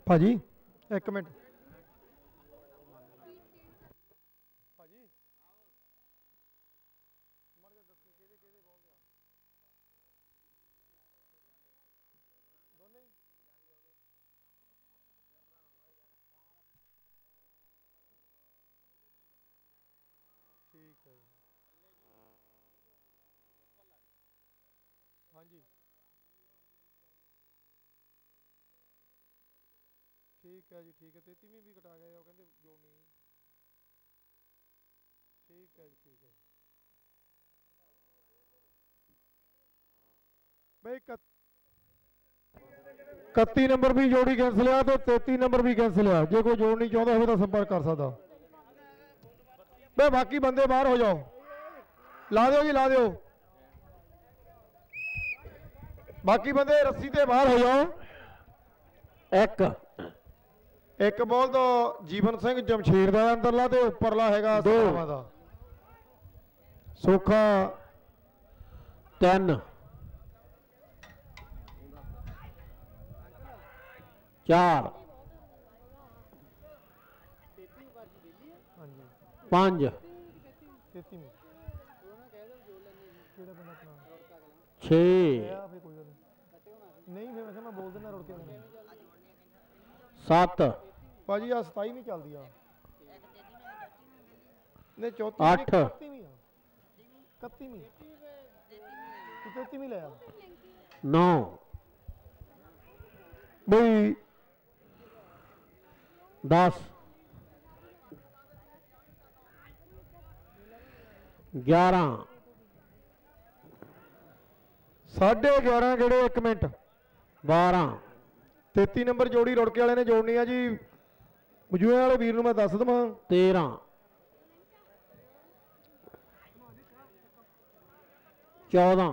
भाजी एक मिनट भाजी ठीक है हाँ जी ठीक है जी ठीक है 33ਵੀਂ भी कटा गए वो कहते जो नहीं ठीक है जी ठीक है भाई 31 नंबर भी जोड़ी कैंसिल है तो 33 नंबर भी कैंसिल है जो कोई जोड़ नहीं चाहता हो तो संपर्क कर सकता भाई बाकी बंदे बाहर हो जाओ ला दो जी ला दो बाकी बंदे रस्सी ते बाहर हो जाओ एक बॉल तो जीवन सिंह जमशेर का अंदरला तो उपरला हैगा सोखा दा सोखा 3 4 5 6 नहीं मैं बोल देना रुड़ के 7 भाजी आ 27 नहीं चलती नहीं 8 31 लिया 9 भाई 10 11 11:30 गेड़े 1 मिनट 12 33 नंबर जोड़ी रुड़के वाले ने जोड़नी है जी मजूए वाले वीर मैं दस दवा 13 14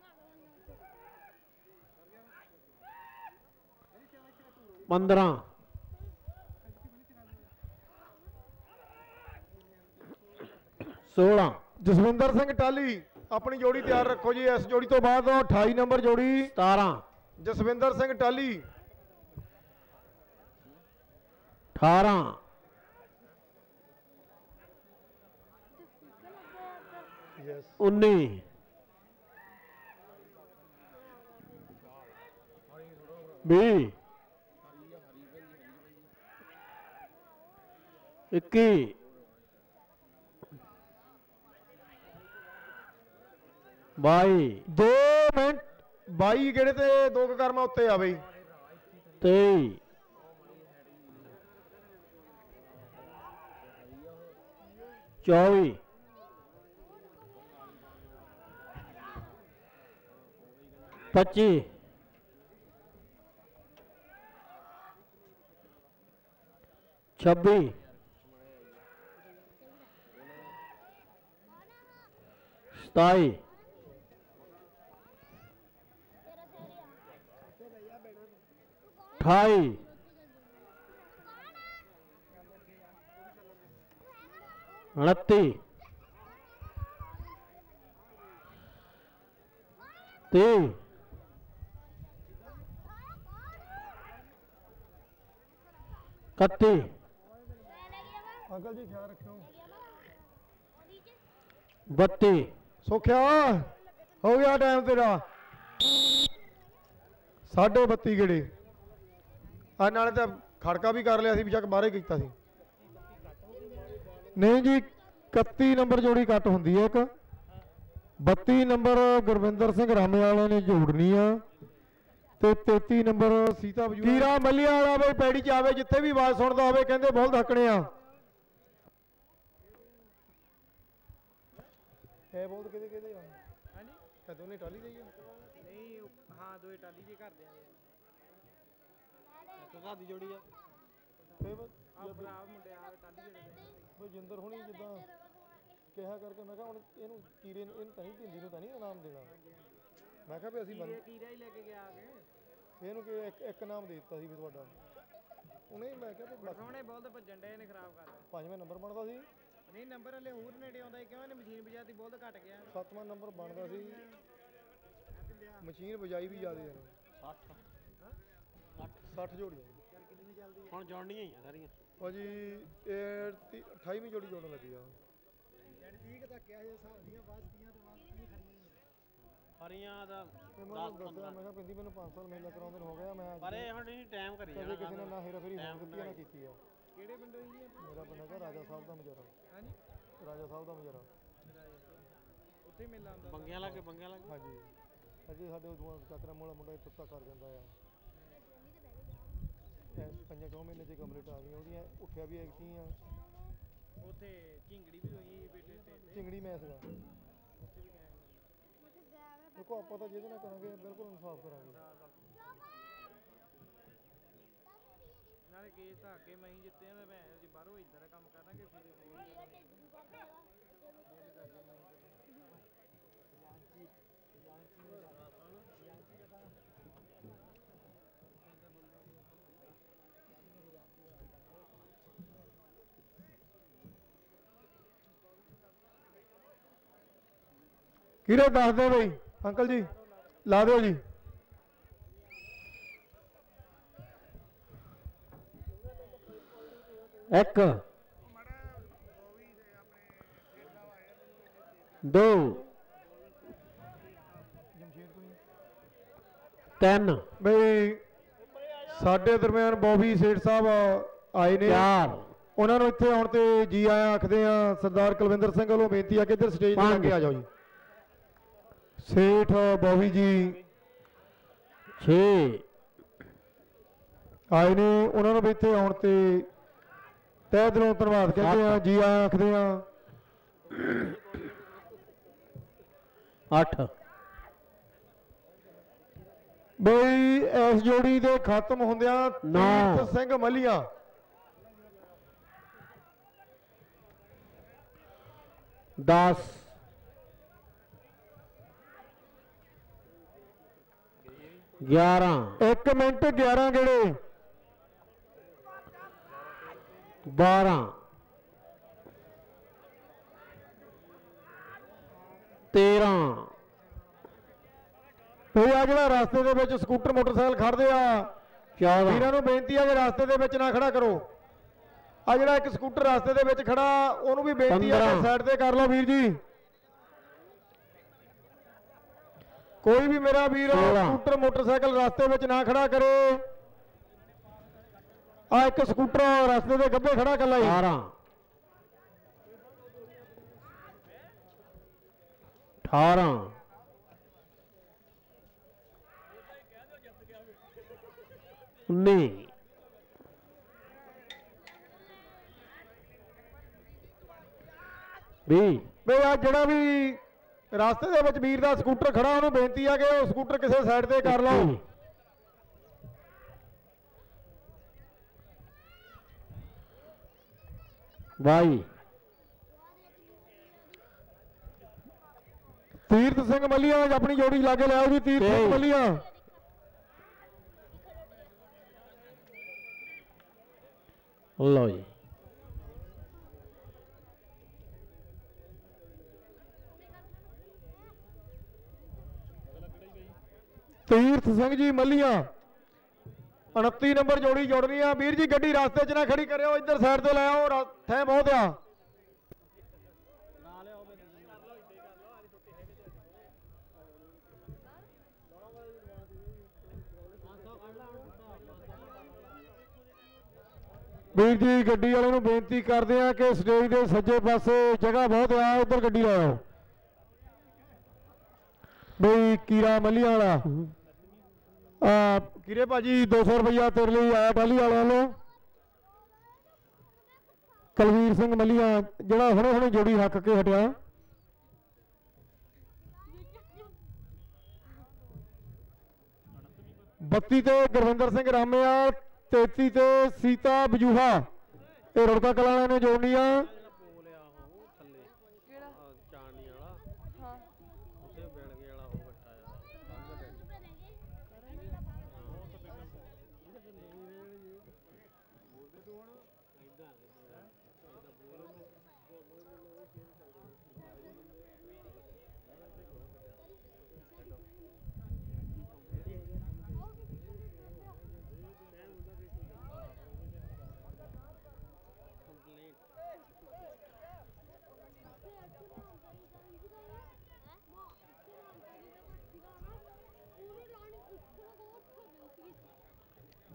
15 16 जसविंदर सिंह टाली अपनी जोड़ी तैयार रखो जी इस जोड़ी तो बाद 28 नंबर जोड़ी 17 जसविंदर सिंह टाली 18 19 20 21 22 2 मिनट 22 गेड़े ते 2 करमा उत्ते आ बई 23 24 25 26 27 28 29 30 31 अंकल जी ख्याल रखो 32 सुखिया हो गया टाइम तेरा 32.5 गेड़े आज नाले तो खड़का भी कर लिया सी बेशक बाहर ही किया सी नहीं जी 31 नंबर जोड़ी कट होंगी है एक 32 नंबर गुरविंदर सिंह रामे वाले ने जोड़नी है तो 33 नंबर सीता कीरा मलिया वाला भाई पैड़ी च आवे जिथे भी आवाज सुनता हो कहते बहुत थकने आ बहुत किहदे किहदे आ हां जी कदों ने टाली दी नहीं हां दो टाली जी घर दे तो घर दी जोड़ी है फिर भरा मुंडे आ टाली जेड़े भाई जिंदर हुणी जिद्दां ਕਿਹਾ ਕਰਕੇ ਮੈਂ ਕਿਹਾ ਹੁਣ ਇਹਨੂੰ ਕੀਰੇ ਨੂੰ ਇਹਨੂੰ ਤਾਂ ਨਹੀਂ ਢਿੰਦੀ ਨੂੰ ਤਾਂ ਨਹੀਂ ਇਨਾਮ ਦੇਣਾ ਮੈਂ ਕਿਹਾ ਵੀ ਅਸੀਂ ਕੀਰਾ ਹੀ ਲੈ ਕੇ ਗਿਆ ਆ ਕੇ ਇਹਨੂੰ ਕਿ ਇੱਕ ਇਨਾਮ ਦੇ ਦਿੱਤਾ ਸੀ ਵੀ ਤੁਹਾਡਾ ਉਹਨੇ ਮੈਂ ਕਿਹਾ ਤੇ ਸੋਹਣੇ ਬੋਲਦ ਭੱਜਣ ਡੇ ਨੇ ਖਰਾਬ ਕਰ ਦਿੱਤਾ 5ਵਾਂ ਨੰਬਰ ਬਣਦਾ ਸੀ ਨਹੀਂ ਨੰਬਰ ਹਲੇ ਹੋਰ ਨੇੜੇ ਆਉਂਦਾ ਕਿਉਂ ਇਹਨੇ ਮਸ਼ੀਨ ਵਜਾਤੀ ਬੋਲਦ ਘਟ ਗਿਆ 7ਵਾਂ ਨੰਬਰ ਬਣਦਾ ਸੀ ਮਸ਼ੀਨ ਵਜਾਈ ਵੀ ਜ਼ਿਆਦਾ ਯਾਰ 60 60 60 ਜੋੜੀਆਂ ਹੁਣ ਜੋੜਨੀਆਂ ਹੀ ਆ ਸਾਰੀਆਂ ਭਾਜੀ ਇਹ 28ਵੀਂ ਜੋੜੀ ਜੋੜਨ ਲੱਗੀ ਆ ਹਰੀਆਂ ਦਾ ਮੈਂ ਕਿਹਾ ਪੈਂਦੀ ਮੈਨੂੰ 5 ਸਾਲ ਮੇਲਾ ਕਰਾਉਂਦੇ ਨੂੰ ਹੋ ਗਿਆ ਮੈਂ ਪਰ ਇਹ ਹੁਣ ਨਹੀਂ ਟਾਈਮ ਕਰੀ ਕਦੇ ਕਿਸੇ ਨੇ ਨਾ ਹੇਰਾਫੇਰੀ ਹੋਣ ਦਿੱਤੀ ਨਾ ਕੀਤੀ ਆ ਕਿਹੜੇ ਪਿੰਡੋਂ ਜੀ ਮੇਰਾ ਪਿੰਡ ਹੈਗਾ ਰਾਜਾ ਸਾਹਿਬ ਦਾ ਮਜਾਰਾ ਹਾਂਜੀ ਰਾਜਾ ਸਾਹਿਬ ਦਾ ਮਜਾਰਾ ਉੱਥੇ ਮੇਲਾ ਹੁੰਦਾ ਬੰਗਿਆਂ ਲਾਗੇ ਹਾਂਜੀ ਅਜੇ ਸਾਡੇ ਉਦੋਂ ਚੱਕਰਾਂ ਵਾਲਾ ਮੁੰਡਾ ਤੁੱਤਾ ਕਰ ਜਾਂਦਾ ਆ ਪੰਜਾਂ 4 ਮਹੀਨੇ 'ਚ ਕੰਪਲੀਟ ਆ ਗਈਆਂ ਉਹਦੀਆਂ ਉੱਠਿਆ ਵੀ ਐਕਟੀਆਂ ਉੱਥੇ ਝਿੰਗੜੀ ਵੀ ਹੋਈ ਬੇਟੇ ਤੇ ਝਿੰਗੜੀ ਮੈਂ ਸੀਗਾ ਉੱਥੇ ਵੀ ਗਏ ਦੇਖੋ ਆਪਾਂ ਤਾਂ ਜਿਹਦੇ ਨਾਲ ਕਰਾਂਗੇ ਬਿਲਕੁਲ ਇਨਸਾਫ ਕਰਾਂਗੇ ਨਾਲੇ ਕੇਸ ਤਾਂ ਅੱਗੇ ਮੈਂ ਹੀ ਜਿੱਤੇ ਆ ਤੇ ਮੈਂ ਜੇ ਬਾਹਰੋਂ ਇਦਾਂ ਦਾ ਕੰਮ ਕਰਾਂਗੇ ਫਿਰ ਕਿਰੇ ਦੱਸ ਦਿਓ ਬਈ ਅੰਕਲ ਜੀ ਲਾ ਦਿਓ ਜੀ ਇੱਕ 2 3 ਬਈ ਸਾਡੇ ਦਰਮਿਆਨ ਬੋਬੀ ਸੇਠ ਸਾਹਿਬ ਆਏ ਨੇ 4 ਉਹਨਾਂ ਨੂੰ ਇੱਥੇ ਆਉਣ ਤੇ ਜੀ ਆਇਆਂ ਆਖਦੇ ਆ ਸਰਦਾਰ ਕੁਲਵਿੰਦਰ ਸਿੰਘ ਵੱਲੋਂ ਬੇਨਤੀ ਆ ਕਿ ਇੱਧਰ ਸਟੇਜ ਤੇ ਅੱਗੇ ਆ ਜਾਓ ਜੀ ਸੇਠ ਬੋਬੀ ਜੀ 6 ਆਏ ਨੇ ਉਹਨਾਂ ਨੂੰ ਵੀ ਇੱਥੇ ਆਉਣ ਤੇ ਤਹਿ ਦਿਲੋਂ ਧੰਨਵਾਦ ਕਹਿੰਦੇ ਆ ਜੀ ਆਇਆਂ ਆਖਦੇ ਆ 8 ਬਈ ਇਸ ਜੋੜੀ ਦੇ ਖਤਮ ਹੁੰਦਿਆਂ ਤੀਰਥ ਸਿੰਘ ਮਲੀਆ 10 11 1 ਮਿੰਟ 11 ਗੇੜੇ 12 13 ਬਈ ਆ ਜਿਹੜਾ ਰਸਤੇ ਦੇ ਵਿੱਚ ਸਕੂਟਰ ਮੋਟਰਸਾਈਕਲ ਖੜਦੇ ਆ 14 ਵੀਰਾਂ ਨੂੰ ਬੇਨਤੀ ਆ ਕਿ ਰਸਤੇ ਦੇ ਵਿੱਚ ਨਾ ਖੜਾ ਕਰੋ ਆ ਜਿਹੜਾ ਇੱਕ ਸਕੂਟਰ ਰਸਤੇ ਦੇ ਵਿੱਚ ਖੜਾ ਉਹਨੂੰ ਵੀ ਬੇਨਤੀ ਆ ਕਿ ਸਾਈਡ ਤੇ ਕਰ ਲਓ ਵੀਰ ਜੀ ਕੋਈ ਵੀ ਮੇਰਾ ਵੀਰ ਸਕੂਟਰ ਮੋਟਰਸਾਈਕਲ ਰਸਤੇ ਵਿੱਚ ਨਾ ਖੜਾ ਕਰੇ ਆ ਇੱਕ ਸਕੂਟਰ ਰਸਤੇ ਦੇ ਗੱਬੇ ਖੜਾ ਕਰ ਲਈ 12 18 19 20 ਬਈ ਆ ਜਿਹੜਾ ਵੀ ਰਸਤੇ ਦੇ ਵਿੱਚ ਵੀਰ ਦਾ ਸਕੂਟਰ ਖੜਾ ਉਹਨੂੰ ਬੇਨਤੀ ਆ ਕਿ ਉਹ ਸਕੂਟਰ ਕਿਸੇ ਸਾਈਡ ਤੇ ਕਰ ਲਓ 21 22 ਤੀਰਥ ਸਿੰਘ ਮੱਲੀਆਂ ਆਪਣੀ ਜੋੜੀ ਲਾਗੇ ਲਿਆਓ ਜੀ ਤੀਰਥ ਸਿੰਘ ਮੱਲੀਆਂ ਲਓ ਜੀ ਤੀਰਥ ਸਿੰਘ ਜੀ ਮੱਲੀਆਂ 29 ਨੰਬਰ ਜੋੜੀ ਜੋੜਨੀ ਆ ਵੀਰ ਜੀ ਗੱਡੀ ਰਸਤੇ 'ਚ ਨਾ ਖੜੀ ਕਰਿਓ ਇੱਧਰ ਸਾਈਡ ਤੇ ਲੈ ਆਓ ਥੈ ਬਹੁਤ ਆ ਵੀਰ ਜੀ ਗੱਡੀ ਵਾਲੇ ਨੂੰ ਬੇਨਤੀ ਕਰਦੇ ਆ ਕਿ ਸਟੇਜ ਦੇ ਸੱਜੇ ਪਾਸੇ ਜਗ੍ਹਾ ਬਹੁਤ ਆ ਉੱਧਰ ਗੱਡੀ ਲਾਓ ਬਈ ਕੀਰਾ ਮੱਲੀਆਂ ਵਾਲਾ ਕੀਰੇ ਭਾਜੀ 200 ਰੁਪਇਆ ਤੇਰੇ ਲਈ ਆਇਆ ਬਾਲੀ ਵਾਲਿਆਂ ਨੂੰ ਕੁਲਵੀਰ ਸਿੰਘ ਮੱਲੀਆਂ ਜਿਹੜਾ ਹੁਣੇ ਹੁਣੇ ਜੋੜੀ ਹੱਕ ਕੇ ਹਟਿਆ ਬੱਤੀ ਤੇ ਗੁਰਵਿੰਦਰ ਸਿੰਘ ਰਾਮੇਵਾਲ 33 ਤੇ ਸੀਤਾ ਬਜੂਹਾ ਇਹ ਰੁੜਕਾ ਕਲਾਂ ਵਾਲਿਆਂ ਨੇ ਜੋੜਨੀ ਆ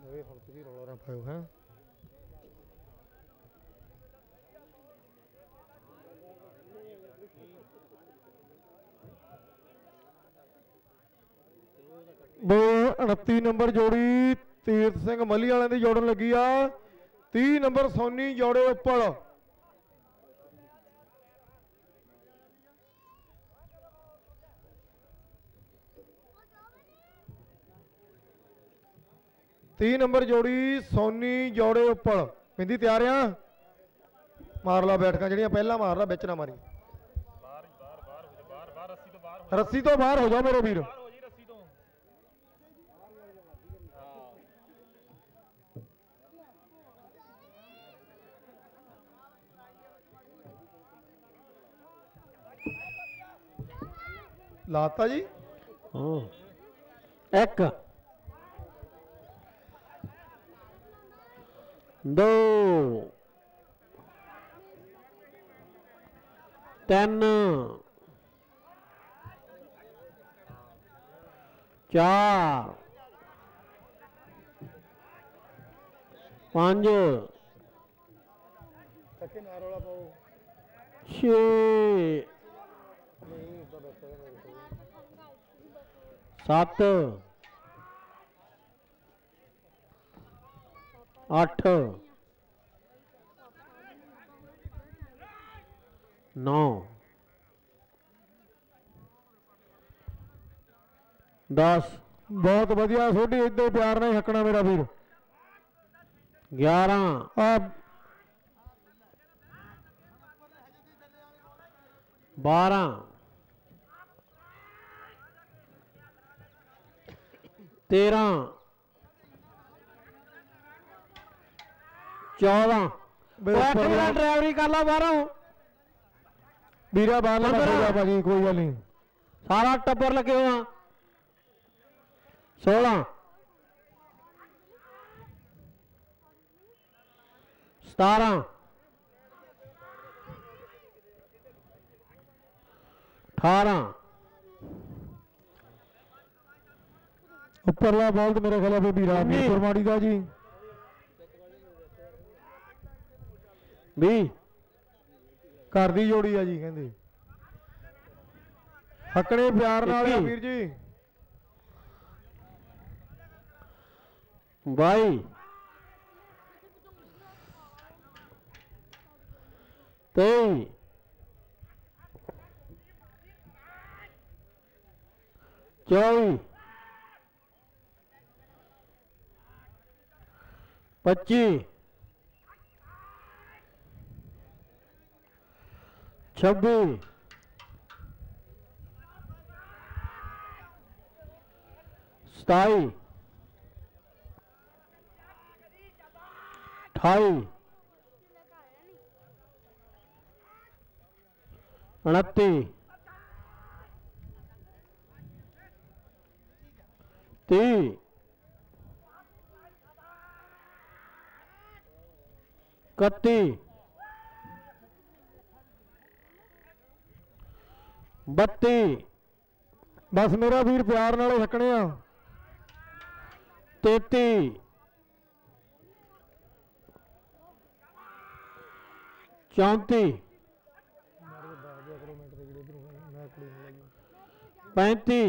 ਹੁਣ ਤੁਸੀਂ ਰੌਲਾ ਨਾ ਪਾਇਓ ਹੈ। वो 29 नंबर जोड़ी तीरथ सिंह मली वाले की जोड़न लगी आ। 30 नंबर सोनी जोड़े उप्पल। तीन नंबर जोड़ी सोनी जोड़े उप्पल। पिंदी तैयार आ? मार ला बैठक जड़ियां पहला मार ला बिच ना मारी। रस्सी तो बाहर हो जाओ मेरे वीर। लाता जी एक दो तीन चार पांच छे सत्त अठ नौ 10 बहुत बढ़िया सोडी इतने प्यार नहीं हकना मेरा वीर। 11 12 13 14 ड्राइवरी कर ला बाहरों वीरा बाहर भाजी कोई गल नहीं सारा टब्बर लगे हुआ 16 17 18 उपरला बॉल तो मेरे ख्याल वीरा मीरपुरमाड़ी का जी 20 घर दी जोड़ी है जी कहते हकने प्यार नाल आ वीर जी 22 23 24 25 26 27 28 29 30 31 32 बस मेरा वीर प्यार नाल हकने आ 33 34 35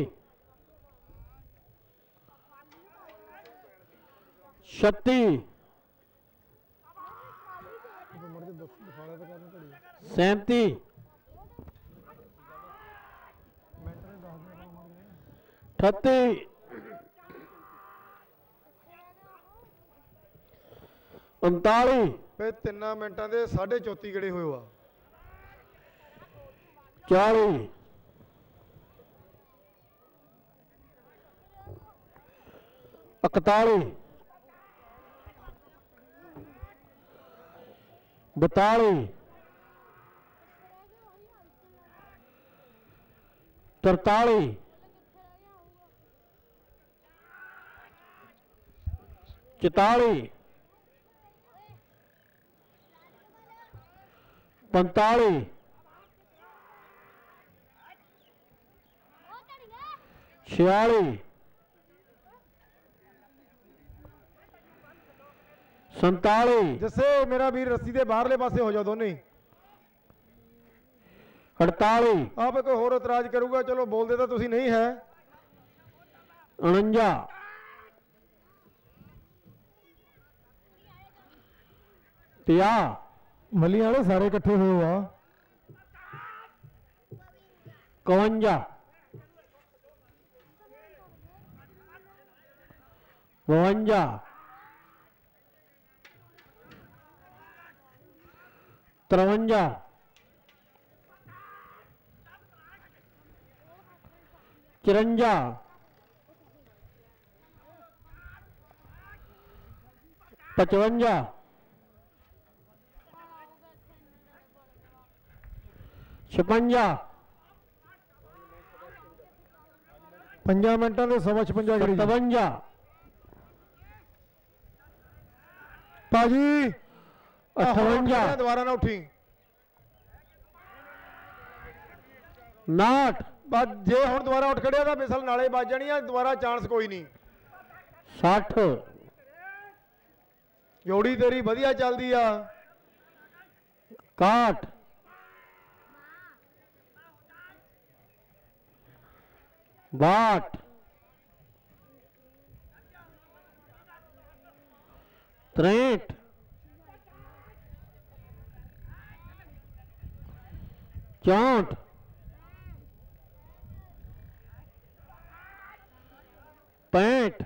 36 37 38 39 पे 3 मिनटां दे 34.5 गड़े हुए आ 40 41 42 43 44 45 46 47 जस्से मेरा वीर रस्सी के बाहरले पासे हो जाओ दोनों ही। 48 आप कोई होर इतराज करूगा चलो बोल देता तुसी नहीं है। 49 50 मली वाले सारे इकट्ठे हुए हुआ। 51 52 53 54 55 56 50 मिनटा के 56 करी 57 भाजी 58 दोबारा ना उठी 59 बस जे हुण दोबारा उठ खड़िया तो बिसल नाले बज जानी है दोबारा चांस कोई नहीं। 60 जोड़ी तेरी वधिया चलदी आ 61 62 63 64 65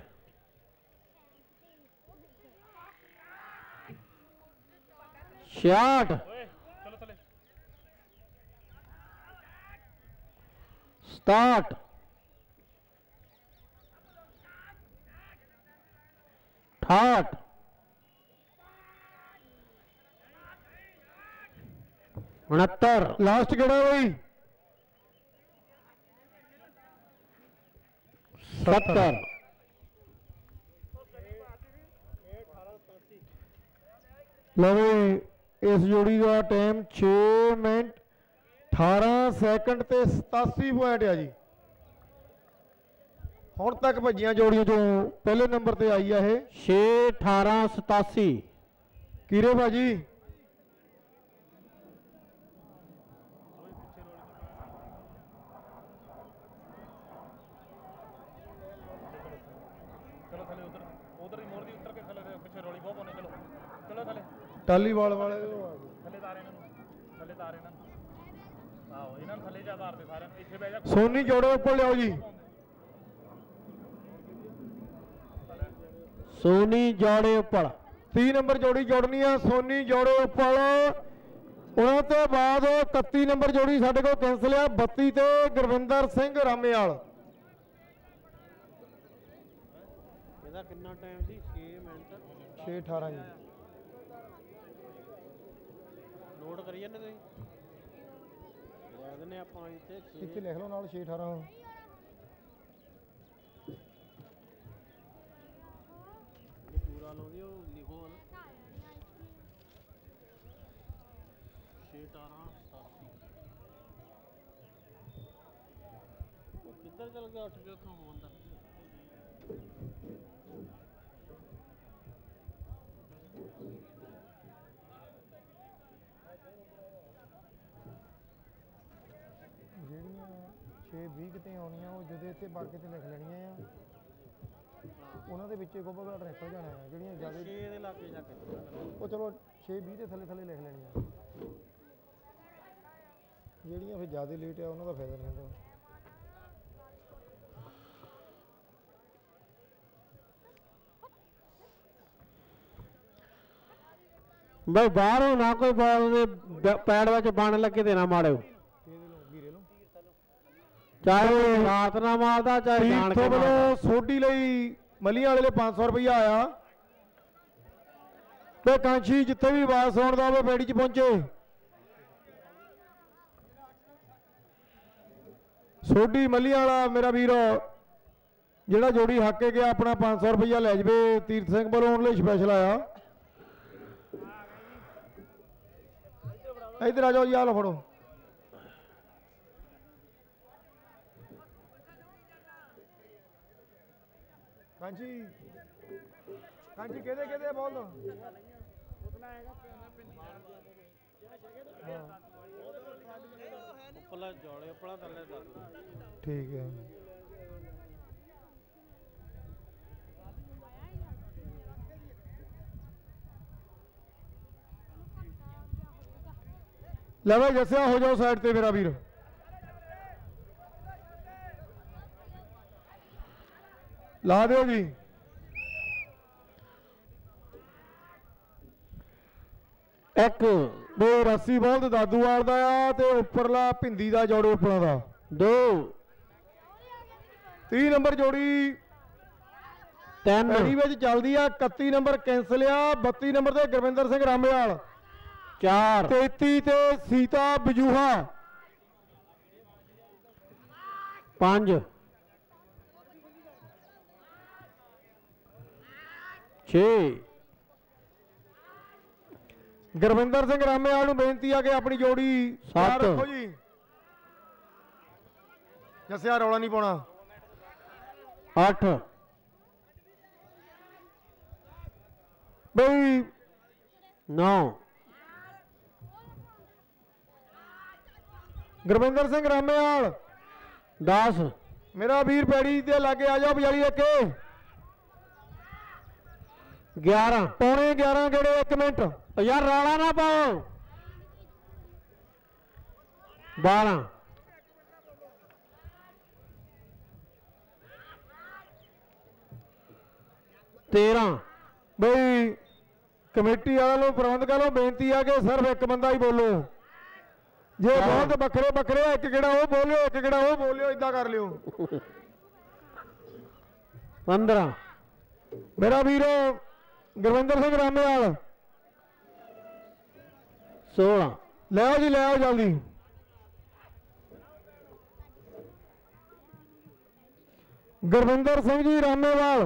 66 67 68 69 लास्ट केड़ा भाई 70 लो भाई इस जोड़ी का टाइम 6 मिनट 18 सैकंड ते 87 पॉइंट है जी। हुण तक भजियां जोड़ियों चों पहले नंबर ते आई है 6 18 87 कीरे भाजी। टालीवाल वाले सोनी जोड़े ऊपर लियाओ जी। सोनी जोड़े ऊपर 30 नंबर जोड़ी जोड़नी है सोनी जोड़े ऊपर। उन्होंने बाद 31 नंबर जोड़ी साढ़े को कैंसिल है 32 ते गुरविंदर सिंह रामेवाल। कितना टाइम सी 6 मिनट 6:18 जी नोट करिए ना तुम ने आप इतने लिख लो नाल 6:18 पूरा लो लिखो ना 6 18 87 किधर चल गया उठ के उठो बंदा ਜਿਹੜੀਆਂ 6-20 ਕਿਤੇ ਆਉਣੀਆਂ ਉਹ ਜਦੋਂ ਇੱਥੇ ਬਾਗੇ ਤੇ ਲਿਖ ਲੈਣੀਆਂ ਆ ਉਹਨਾਂ ਦੇ ਵਿੱਚੇ ਗੋਬਾ ਘਾਟ ਨਿਕਲ ਜਾਣਾ ਆ। ਜਿਹੜੀਆਂ ਜ਼ਿਆਦਾ 6 ਦੇ ਲਾਗੇ ਜਾ ਕੇ ਉਹ ਚਲੋ 6-20 ਦੇ ਥੱਲੇ ਥੱਲੇ ਲਿਖ ਲੈਣੀਆਂ। ਜਿਹੜੀਆਂ ਫਿਰ ਜ਼ਿਆਦਾ ਲੇਟ ਆ ਉਹਨਾਂ ਦਾ ਫਾਇਦਾ ਨਹੀਂ ਹੁੰਦਾ। भाई बाहरों ना कोई बॉल पैड ਵਿੱਚ ਬਣ ਲੱਗੇ ਤੇ ਨਾ ਮਾਰਿਓ ਚਾਹੇ ਰਾਤ ਨਾ ਮਾਰਦਾ ਚਾਹੇ ਜਾਣ ਕੇ ਵੱਲੋਂ ਸੋਢੀ ਲਈ ਮਲੀਆਂ ਵਾਲੇ ਲਈ 500 ਰੁਪਇਆ ਆਇਆ ਤੇ ਕਾਂਸ਼ੀ ਜਿੱਥੇ ਵੀ ਆਵਾਜ਼ ਸੁਣਦਾ ਹੋਵੇ ਬੈੜੀ 'ਚ ਪਹੁੰਚੇ। ਸੋਢੀ ਮਲੀਆਂ ਵਾਲਾ ਮੇਰਾ ਵੀਰ ਜਿਹੜਾ ਜੋੜੀ ਹੱਕ ਕੇ ਗਿਆ ਆਪਣਾ 500 ਰੁਪਇਆ ਲੈ ਜਵੇ ਤੀਰਥ ਸਿੰਘ ਵੱਲੋਂ ਉਹਨਾਂ ਲਈ ਸਪੈਸ਼ਲ ਆਇਆ। इधर आ जाओ जी आ लो फड़ो। कांची कांची कहते बोल दो ਉੱਪਰਲਾ ਜੋੜੇ ਉੱਪਰਲਾ ਥੱਲੇ ਦਾਦੂ ਠੀਕ ਹੈ। ਲੈ ਬਈ ਜੱਸਿਆ ਹੋ ਜਾਓ ਸਾਈਡ ਤੇ ਮੇਰਾ ਵੀਰ। ਲਾ ਦਿਓ ਜੀ। ਇੱਕ ਦੋ ਰੱਸੀ ਬੋਲਦ ਦਾਦੂਵਾਲ ਦਾ ਆ ਤੇ ਉੱਪਰਲਾ ਭਿੰਦੀ ਦਾ ਜੋੜੇ ਉੱਪਰਾਂ ਦਾ। 2 30 ਨੰਬਰ ਜੋੜੀ 3 ਪੈੜੀ ਵਿੱਚ ਚੱਲਦੀ ਆ। 31 ਨੰਬਰ ਕੈਂਸਲ ਆ। 32 ਨੰਬਰ ਤੇ ਗੁਰਵਿੰਦਰ ਸਿੰਘ ਰਾਮੇਵਾਲ। 4 33 ਤੇ ਸੀਤਾ ਬਜੂਹਾ। 5 6 ਗੁਰਵਿੰਦਰ ਸਿੰਘ ਰਾਮੇਵਾਲ ਨੂੰ ਬੇਨਤੀ ਆ ਕਿ ਆਪਣੀ ਜੋੜੀ ਤਿਆਰ ਸੱਤ। ਰੱਖੋ ਜੀ। ਜੱਸਿਆ ਰੌਲਾ ਨਹੀਂ ਪਾਉਣਾ। 8 ਬਈ 9 ਗੁਰਵਿੰਦਰ ਸਿੰਘ ਰਾਮੇਵਾਲ 10 ਮੇਰਾ ਵੀਰ ਪੈੜੀ ਦੇ ਲਾਗੇ ਆ ਜਾਓ ਬਜਾਰੀ ਇੱਕ 11 ਪੌਣੇ 11 ਗੇੜੇ 1 ਮਿੰਟ। ਯਾਰ ਰੌਲਾ ਨਾ ਪਾਓ। 12 13 ਬਈ ਕਮੇਟੀ ਵਾਲਿਆਂ ਨੂੰ ਪ੍ਰਬੰਧਕਾਂ ਨੂੰ ਬੇਨਤੀ ਆ ਕਿ ਸਿਰਫ ਇੱਕ ਬੰਦਾ ਹੀ ਬੋਲੋ। ਜੇ ਬਹੁਤ ਵੱਖਰੇ ਵੱਖਰੇ ਇੱਕ ਕਿਹੜਾ ਉਹ ਬੋਲਿਓ ਇੱਕ ਕਿਹੜਾ ਉਹ ਬੋਲਿਓ ਇਦਾਂ ਕਰ ਲਿਓ। 15 ਮੇਰਾ ਵੀਰ ਗੁਰਵਿੰਦਰ ਸਿੰਘ ਰਾਮੇਵਾਲ 16 ਲੈ ਆਓ ਜੀ ਲੈ ਆਓ ਜਲਦੀ। ਗੁਰਵਿੰਦਰ ਸਿੰਘ ਜੀ ਰਾਮੇਵਾਲ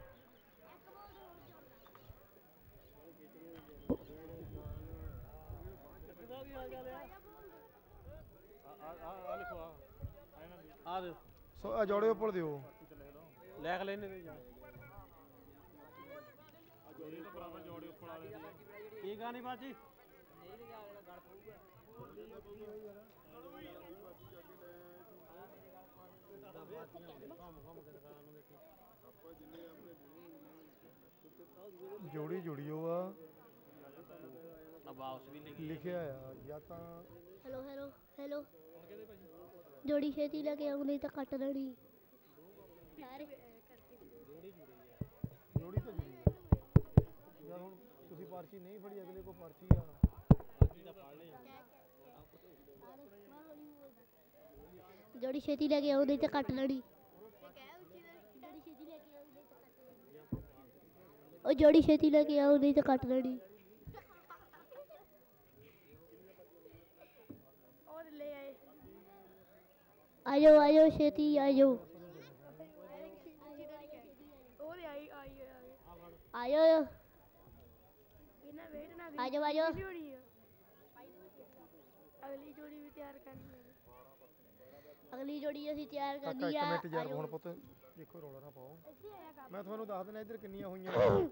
ਆ ਦੇ ਸੋ ਜੋੜੇ ਉੱਪਰ ਦਿਓ। ਲਿਖ ਲੈਨੇ ਤੇ ਜਾ ਕੀ ਗਾਣੀ ਬਾਜੀ ਜੋੜੀ ਜੁੜੀਓ ਆ ਬਾਕਸ ਵੀ ਲਿਖਿਆ ਆ ਜਾਂ ਤਾਂ ਹੈਲੋ ਹੈਲੋ ਹੈਲੋ ਜੋੜੀ ਛੇਤੀ ਲੈ ਕੇ ਆਉਂ ਨਹੀਂ ਤਾਂ ਕੱਟ ਦੇਣੀ ਸਾਰੇ ਜੋੜੀ ਤਾਂ ਜੁੜੀ ਆ। ਜਾਂ ਹੁਣ ਤੁਸੀਂ ਪਰਚੀ ਨਹੀਂ ਫੜੀ ਅਗਲੇ ਕੋ ਪਰਚੀ ਆ। ਜੋੜੀ ਛੇਤੀ ਲੈ ਕੇ ਆਉਂ ਨਹੀਂ ਤਾਂ ਕੱਟ ਲੈਣੀ। ਉਹ ਜੋੜੀ ਛੇਤੀ ਲੈ ਕੇ ਆਉਂ ਨਹੀਂ ਤਾਂ ਕੱਟ ਲੈਣੀ। ਆਜੋ ਆਜੋ ਛੇਤੀ ਆਜੋ ਆਜੋ ਆਜੋ ਆਜੋ। ਅਗਲੀ ਜੋੜੀ ਵੀ ਤਿਆਰ ਕਰਨੀ ਹੈ। ਅਗਲੀ ਜੋੜੀ ਅਸੀਂ ਤਿਆਰ ਕਾਕਾ ਕਰਨੀ ਇੱਕ ਆ। ਮਿੰਟ ਯਾਰ ਹੁਣ ਪੁੱਤ ਦੇਖੋ ਰੌਲਾ ਨਾ ਪਾਓ। ਮੈਂ ਤੁਹਾਨੂੰ ਦੱਸ ਦਿੰਦਾ ਇੱਧਰ ਕਿੰਨੀਆਂ ਹੋਈਆਂ।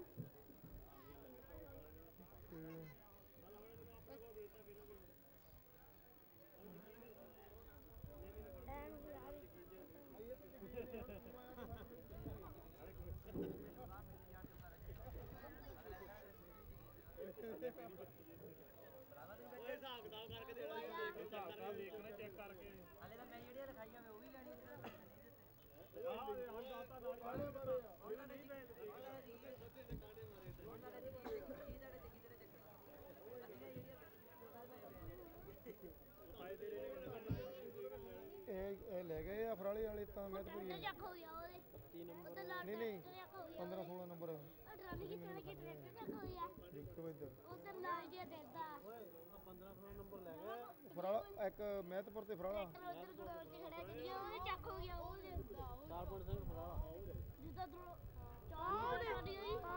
ਇਹ ਲੈ ਗਏ ਆ ਫਰਾਲੇ ਵਾਲੇ ਤਾਂ ਮੈਂ ਤਾਂ ਟਰੈਕਟਰ ਚੱਕ ਹੋ ਗਿਆ ਉਹਦੇ ਉਧਰ ਲਾ ਨਹੀਂ ਨਹੀਂ ਚੱਕ ਹੋ ਗਿਆ 15 16 ਨੰਬਰ ਟਰਾਲੀ ਖਿੱਚਣ ਲੱਗੀ ਟਰੈਕਟਰ ਚੱਕ ਹੋ ਗਿਆ ਦੇਖੋ ਇੱਧਰ ਉਧਰ ਲਾ ਗਿਆ ਡਰਦਾ 15 ਨੰਬਰ ਲੈ ਗਏ ਫਰਾਲਾ ਇੱਕ ਮਹਿਤਪੁਰ ਤੇ ਫਰਾਲਾ ਉਧਰ ਗਰਾਊਂਡ 'ਚ ਖੜਾ ਸੀ ਉਹਦੇ ਚੱਕ ਹੋ ਗਿਆ ਉਹਦੇ 4 ਸਿੰਘ ਫਰਾਲਾ ਜਿੱਦਾਂ ਚਾਹ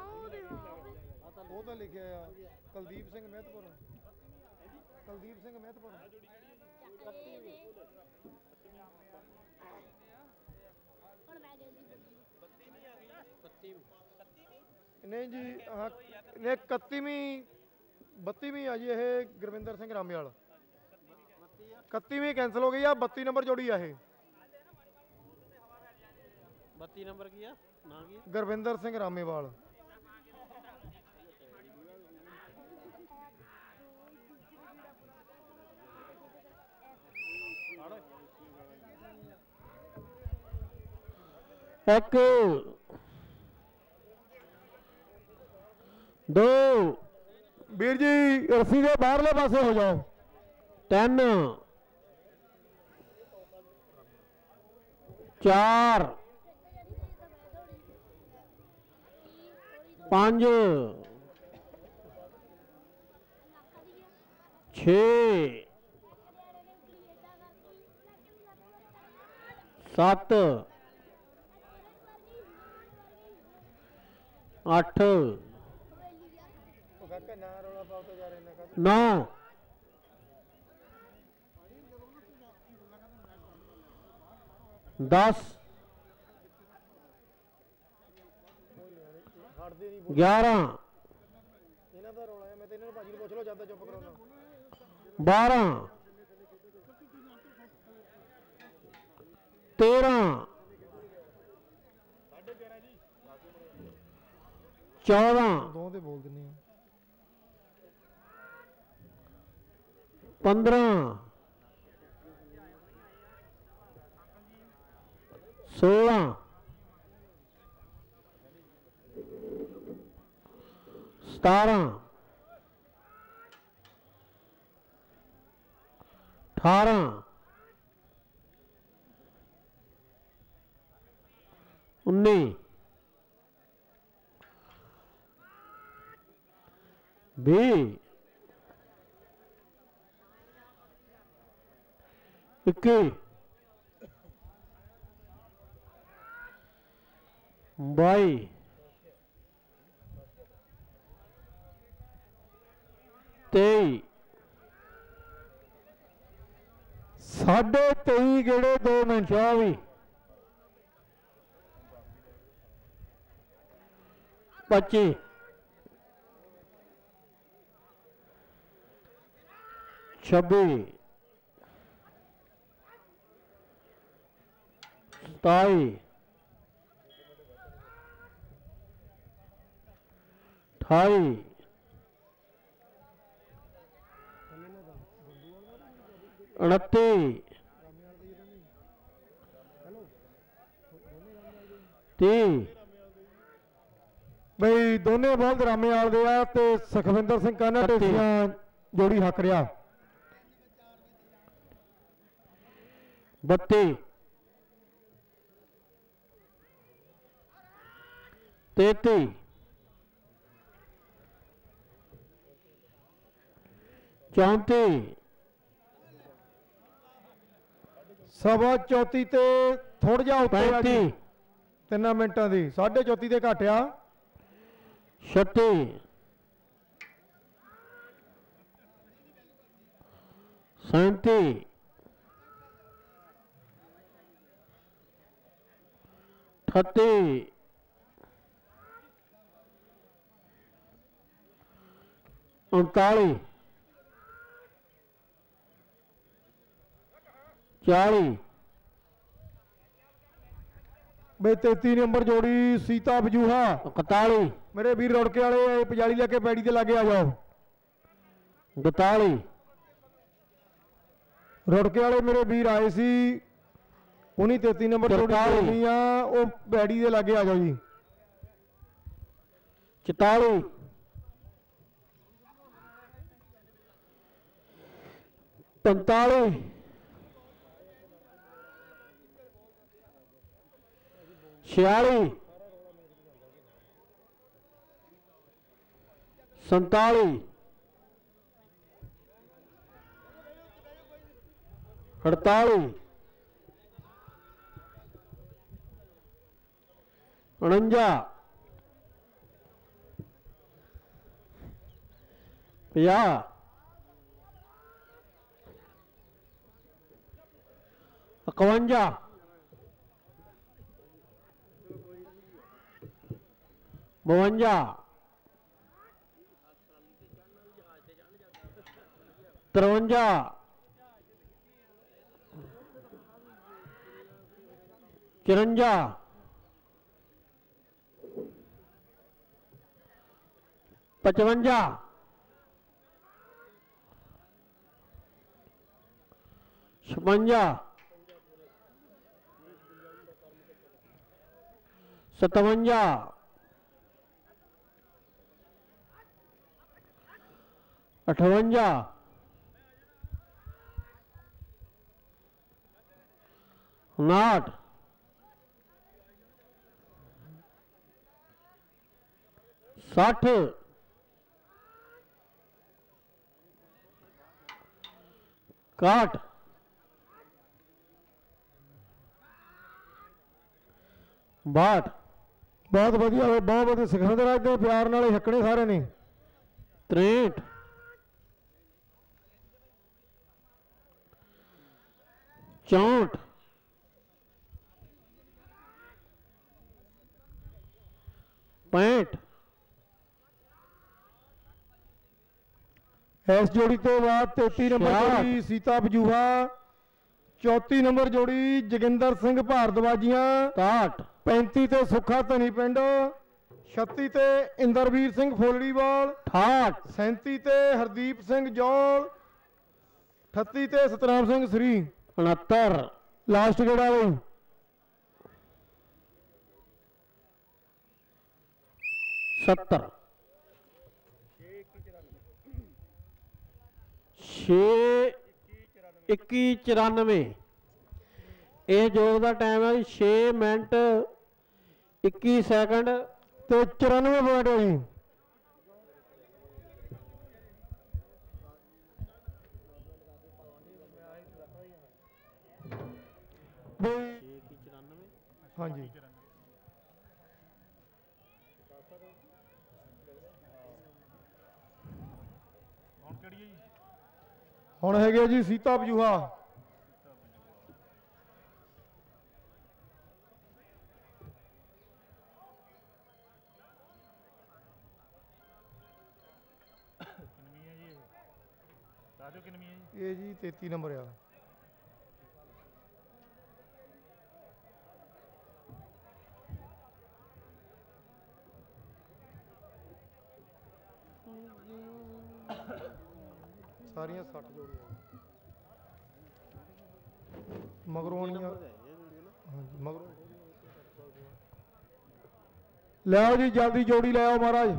ਉਹ ਤਾਂ ਲਿਖਿਆ ਆ ਕੁਲਦੀਪ ਸਿੰਘ ਮਹਿਤਪੁਰ। ਕੁਲਦੀਪ ਸਿੰਘ ਮਹਿਤਪੁਰ ਹੁਣ ਮੈਂ ਗਈ ਨਹੀਂ ਜੀ ਹਾਂ 31ਵੀਂ 32ਵੀਂ ਆ ਜੀ ਇਹ ਗੁਰਵਿੰਦਰ ਸਿੰਘ ਰਾਮੇਵਾਲ। 31ਵੀਂ ਕੈਂਸਲ ਹੋ ਗਈ ਆ, 32 ਨੰਬਰ ਜੋੜੀ ਆ ਇਹ। 32 ਨੰਬਰ ਕੀ ਆ ਨਾਂ ਕੀ? ਗੁਰਵਿੰਦਰ ਸਿੰਘ ਰਾਮੇਵਾਲ। एक दो ਵੀਰ ਜੀ ਰਸੀ ਦੇ ਬਾਹਰਲੇ ਪਾਸੇ ਹੋ ਜਾਓ। 3 4 5 6 7 8 9 10 11 ਇਹਨਾਂ ਦਾ ਰੌਲਾ ਹੈ, ਮੈਂ ਤੇ ਇਹਨਾਂ ਨੂੰ ਭਾਜੀ ਨੂੰ ਪੁੱਛ ਲਓ ਜਦ ਚੁੱਪ ਕਰਾਉਣਾ। 12 13 14 ਦੋ ਤੇ ਬੋਲ ਦਿੰਦੇ ਆ। 15 16 17 18 19 20 21 22 23 23.5 ਗੇੜੇ 2 ਮਿੰਟ 24 25 26 27 28 29 30 ਬਈ ਦੋਨੇ ਬਲਦ ਰਾਮੇਵਾਲ ਦੇ ਆ ਤੇ ਸੁਖਵਿੰਦਰ ਸਿੰਘ ਕਾਨਾ ਢੇਸੀਆਂ ਜੋੜੀ ਹੱਕ ਰਿਹਾ। 32 33 34 ਸਵਾ 34 ਤੇ ਥੋੜਾ ਜਿਹਾ ਉੱਤੇ ਆ ਜੀ 35 3 ਮਿੰਟਾਂ ਦੀ 34.5 ਤੇ ਘੱਟ ਆ। 36 37 38 39 40 ਬਈ 33 ਨੰਬਰ ਜੋੜੀ ਸੀਤਾ ਬਜੂਹਾ 41 ਮੇਰੇ ਵੀਰ ਰੁੜਕੇ ਵਾਲੇ ਪਜਾਲੀ ਲੈ ਕੇ ਪੈੜੀ ਦੇ ਲਾਗੇ ਆ ਜਾਓ। 42 ਰੁੜਕੇ ਵਾਲੇ ਮੇਰੇ ਵੀਰ ਆਏ ਸੀ, ਉਨੀ 33 ਨੰਬਰ ਜੋੜੀ ਖੇਡਣੀ ਆ, ਉਹ ਪੈੜੀ ਦੇ ਲਾਗੇ ਆ ਜਾਓ ਜੀ। 44 45 46 47 48 49 50 51 52 53 54 55 56 57 58 59 60 61 62 ਬਹੁਤ ਵਧੀਆ ਬਹੁਤ ਵਧੀਆ ਸਿਖਾਉਂਦੇ ਰਾਜਦੇ ਪਿਆਰ ਨਾਲ ਛੱਕਣੇ ਸਾਰੇ ਨੇ 63 64 65 ਇਸ ਜੋੜੀ ਤੋਂ ਬਾਅਦ 33 ਨੰਬਰ ਜੋੜੀ ਸੀਤਾ ਬਜੂਹਾ 34 ਨੰਬਰ ਜੋੜੀ ਜੋਗਿੰਦਰ ਸਿੰਘ ਭਾਰਦਵਾਜੀਆਂ 63 35 ਤੇ ਸੁੱਖਾ ਧਨੀ ਪਿੰਡ 36 ਤੇ ਇੰਦਰਵੀਰ ਸਿੰਘ ਫੋਲੜੀਵਾਲ 68 37 ਤੇ ਹਰਦੀਪ ਸਿੰਘ ਜੌਲ 38 ਤੇ ਸਤਨਾਮ ਸਿੰਘ ਸ੍ਰੀ 69 ਲਾਸਟ ਕਿਹੜਾ ਬਈ 70 6 21 94 ਇਹ ਜੋਗ ਦਾ ਟਾਈਮ ਹੈ 6 ਮਿੰਟ 21 ਸੈਕਿੰਡ ਤੇ 94 ਪੁਆਇੰਟ ਹੈ ਜੀ ਹਾਂਜੀ ਹੁਣ ਹੈਗੇ ਜੀ ਸੀਤਾ ਬਜੂਹਾ ਇਹ ਜੀ 33 ਨੰਬਰ ਆ ਸਾਰੀਆਂ 60 ਜੋੜੀਆਂ ਮਗਰੋਂ ਆਉਣੀਆਂ ਹਾਂਜੀ ਮਗਰੋਂ ਲਿਆਓ ਜੀ ਜਲਦੀ ਜੋੜੀ ਲੈ ਆਓ ਮਹਾਰਾਜ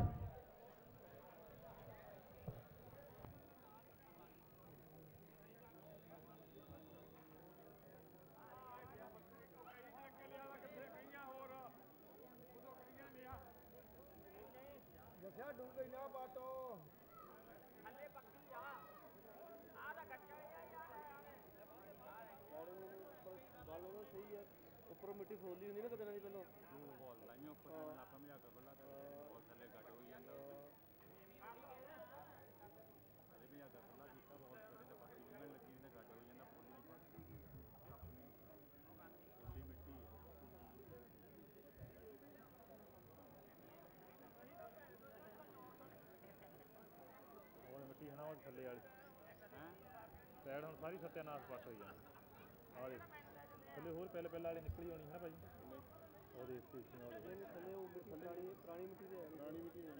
ਦੱਸਿਆ ਡੂੰਘੇ ਨਾ ਪਾਟੋ ਥੱਲੇ ਪੱਕੀ ਆ ਆਹ ਤਾਂ ਗੱਟਾ ਗੱਲ ਉਹ ਸਹੀ ਹੈ ਉੱਪਰੋਂ ਮਿੱਟੀ ਫੋਲੀ ਹੁੰਦੀ ਨਾ ਕਦੇ ਨਾ ਜੀ ਪਹਿਲਾਂ ਬੋਲ ਲਾਈਆਂ ਉੱਪਰ ਆਪਾਂ ਵੀ ਆ ਕੇ ਬੱਲਾ ਤੇ ਬੋਲ ਥੱਲੇ ਗੱਟ ਹੋਈ ਜਾਂਦਾ ਅਰੇ ਵੀ ਆ ਕੇ ਬੱਲਾ ਕੀਤਾ ਬਹੁਤ ਕਦੇ ਤਾਂ ਪੱਕੀ ਨਿਕਲਣ ਲੱਗੀ ਤੇ ਗੱਟ ਹੋਈ ਜਾਂਦਾ ਫੋਲੀ ਆਪਣੀ ਫੋਲੀ ਮਿੱਟੀ ਮਿੱਟੀ ਹੈ ਨਾ ਉਹ ਥੱਲੇ ਵਾਲੀ ਹੈ ਪੈੜ ਹੁਣ ਸਾਰੀ ਸੱਤਿਆਨਾਸ਼ ਪਾਸ ਹੋਈ ਜਾਣਾ ਆਹ ਦੇਖ ਥੱਲੇ ਹੋਰ ਪਹਿਲੇ ਵਾਲੀ ਨਿਕਲੀ ਹੋਣੀ ਹੈ ਨਾ ਭਾਈ ਉਹਦੇ ਥੱਲੇ ਉਹ ਥੱਲੇ ਵਾਲੀ ਪੁਰਾਣੀ ਮਿੱਟੀ ਦੇ ਪੁਰਾਣੀ ਮਿੱਟੀ ਦੇ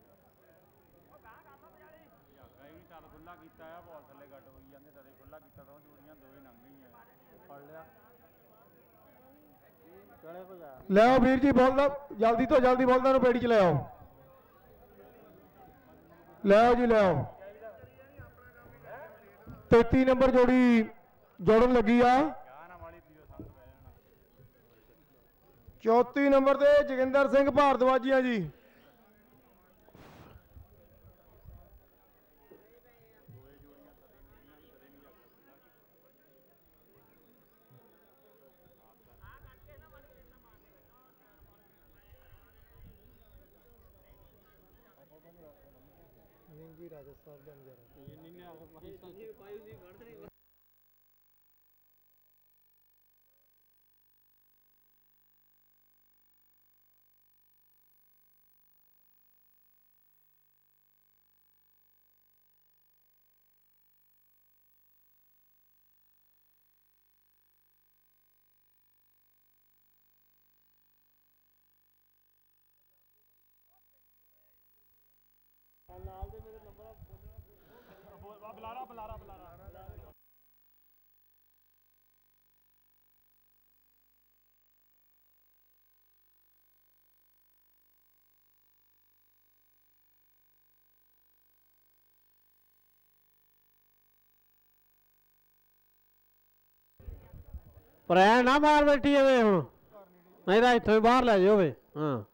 ਯਾਗਾ ਇਹ ਵੀ ਚੱਲ ਖੁੱਲਾ ਕੀਤਾ ਆ ਬਹੁਤ ਥੱਲੇ ਗੱਡ ਹੋਈ ਜਾਂਦੇ ਤਦੇ ਖੁੱਲਾ ਕੀਤਾ ਤਾਂ ਜੋੜੀਆਂ ਦੋਵੇਂ ਲੰਘ ਗਈਆਂ ਫੜ ਲਿਆ ਲਿਆਓ ਵੀਰ ਜੀ ਬੋਲਦਾ ਜਲਦੀ ਤੋਂ ਜਲਦੀ ਬੋਲਦਾ ਨੂੰ ਪੇੜੀ ਚ ਲੈ ਆਓ ਲਿਆਓ ਜੀ ਲਿਆਓ 33 ਨੰਬਰ ਜੋੜੀ ਜੋੜਨ ਲੱਗੀ ਆ 34 ਨੰਬਰ ਤੇ ਜੋਗਿੰਦਰ ਸਿੰਘ ਭਾਰਦਵਾਜੀਆਂ ਜੀ ਨਹੀਂ ਜੀ ਰਾਜਸਥਾਨ ਦਾ ਨਜ਼ਾਰਾ ਪ੍ਰੈਣ ਨਾ ਬਾਹਰ ਬੈਠੀ ਜਾਵੇ ਹੁਣ, ਨਹੀਂ ਤਾਂ ਇੱਥੋਂ ਹੀ ਬਾਹਰ ਲੈ ਜਾਓ ਵੇ। ਹਾਂ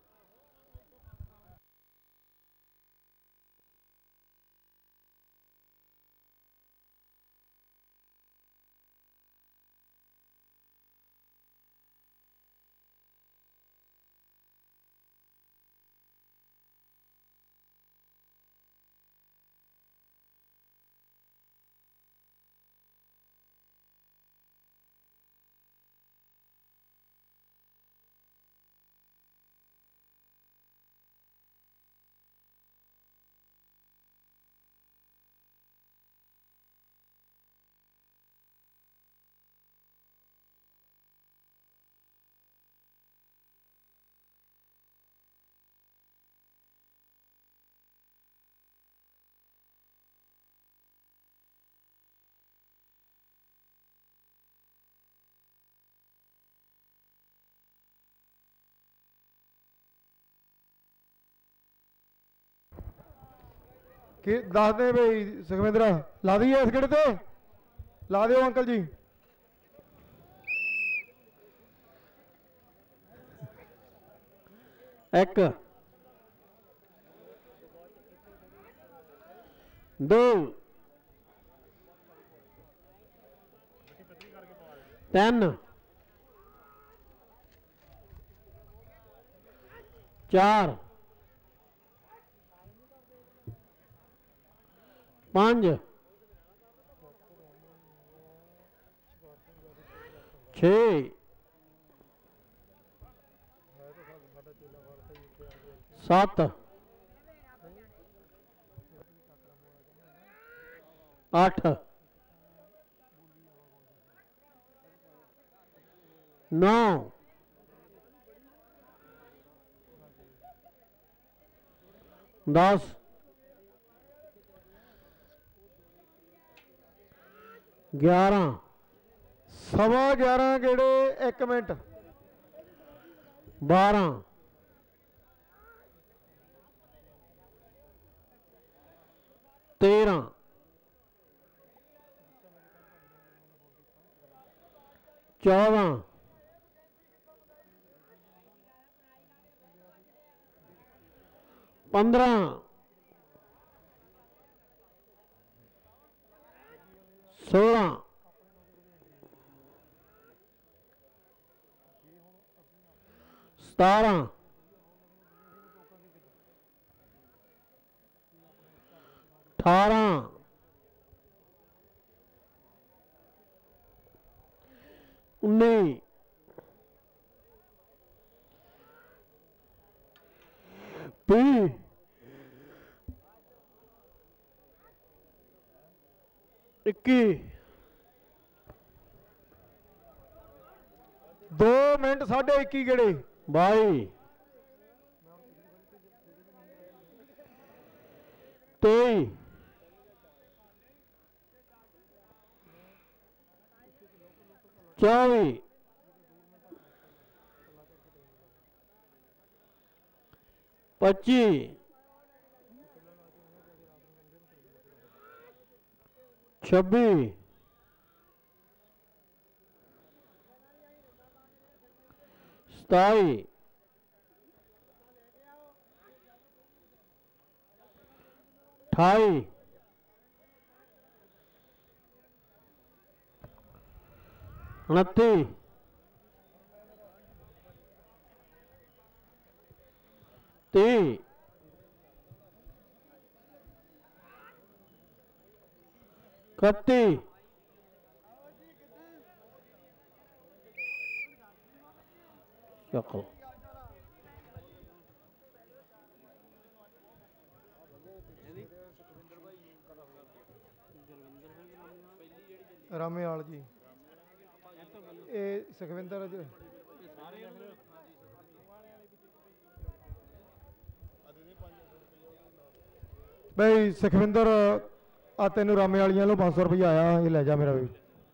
कि दस दे भाई सुखविंदर ला दी इस गेड़ ते ला दो अंकल जी। एक दो तीन चार पांच छे सत्त अठ नौ 10 11 11:15 गेड़े 1 मिनट 12 13 14 15 16 17 18 19 20 21 2 मिनट 21:30 गेड़े 22 23 24 25 26 27 28 29 30 31 शक्ल रामेवाल जी ये सुखविंदर भाई सुखविंदर आ तेन रामे वालियां लो 500 रुपया आया, ये लै जा मेरा भी।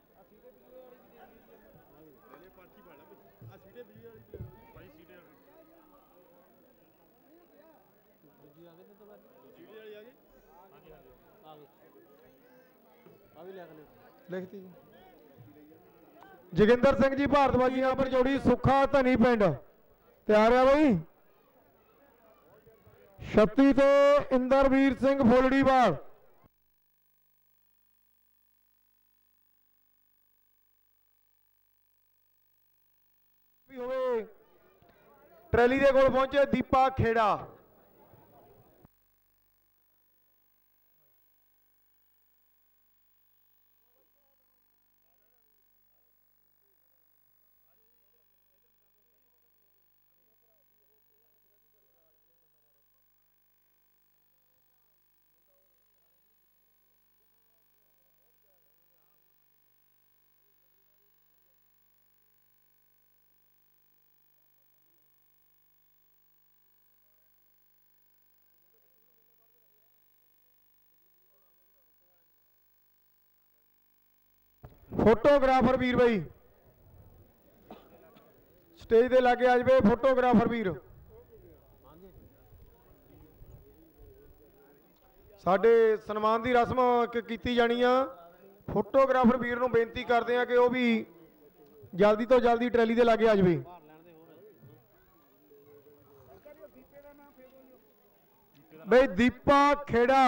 लिखती जोगिंदर सिंह जी भारद्वाजियां पर जोड़ी सुखा धनी पिंड तैयार है भाई। 36 तो इंदरवीर सिंह फुलड़ीवाल। ट्रैली के कोल पहुंचे दीपा खेड़ा। फोटोग्राफर वीर भाई स्टेज के लागे आ जाए। फोटोग्राफर वीर साडे सन्मान की रस्म की जानी आ। फोटोग्राफर वीर नूं बेनती करते हैं कि वह भी जल्दी तो जल्दी ट्रैली के लागे आ जाए। भाई दीपा खेड़ा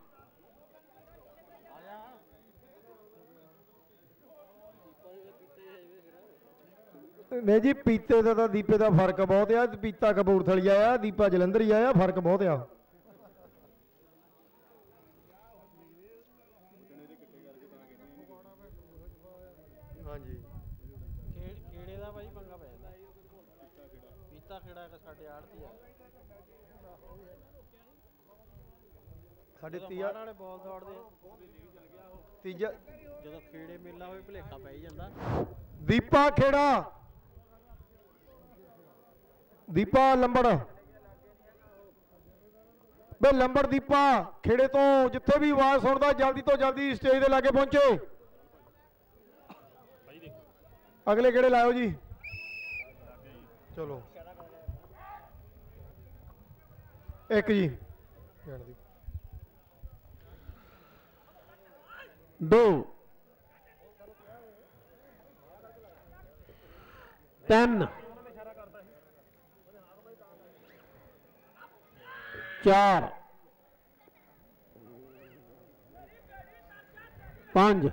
नहीं जी, पीते का तो दीपे का फर्क बहुत है। पीता कपूरथली आया, दीपा जलंधर ही आया, फर्क बहुत आ। हाँ जी खेड़े का भाई पंगा पै जाता। पीता खेड़ा साडे आड़ती आ साडे तीजा वाले बॉल दौड़दे तीजा जो खेड़े मेला होए भुलेखा पै जांदा। दीपा खेड़ा दीपा लंबड़ बे लंबड़ दीपा खेड़े तो जिथे भी आवाज सुनता जल्दी तो जल्दी स्टेज के लागे पहुंचे। अगले खेड़े लाओ जी। चलो एक जी 2 3 4 5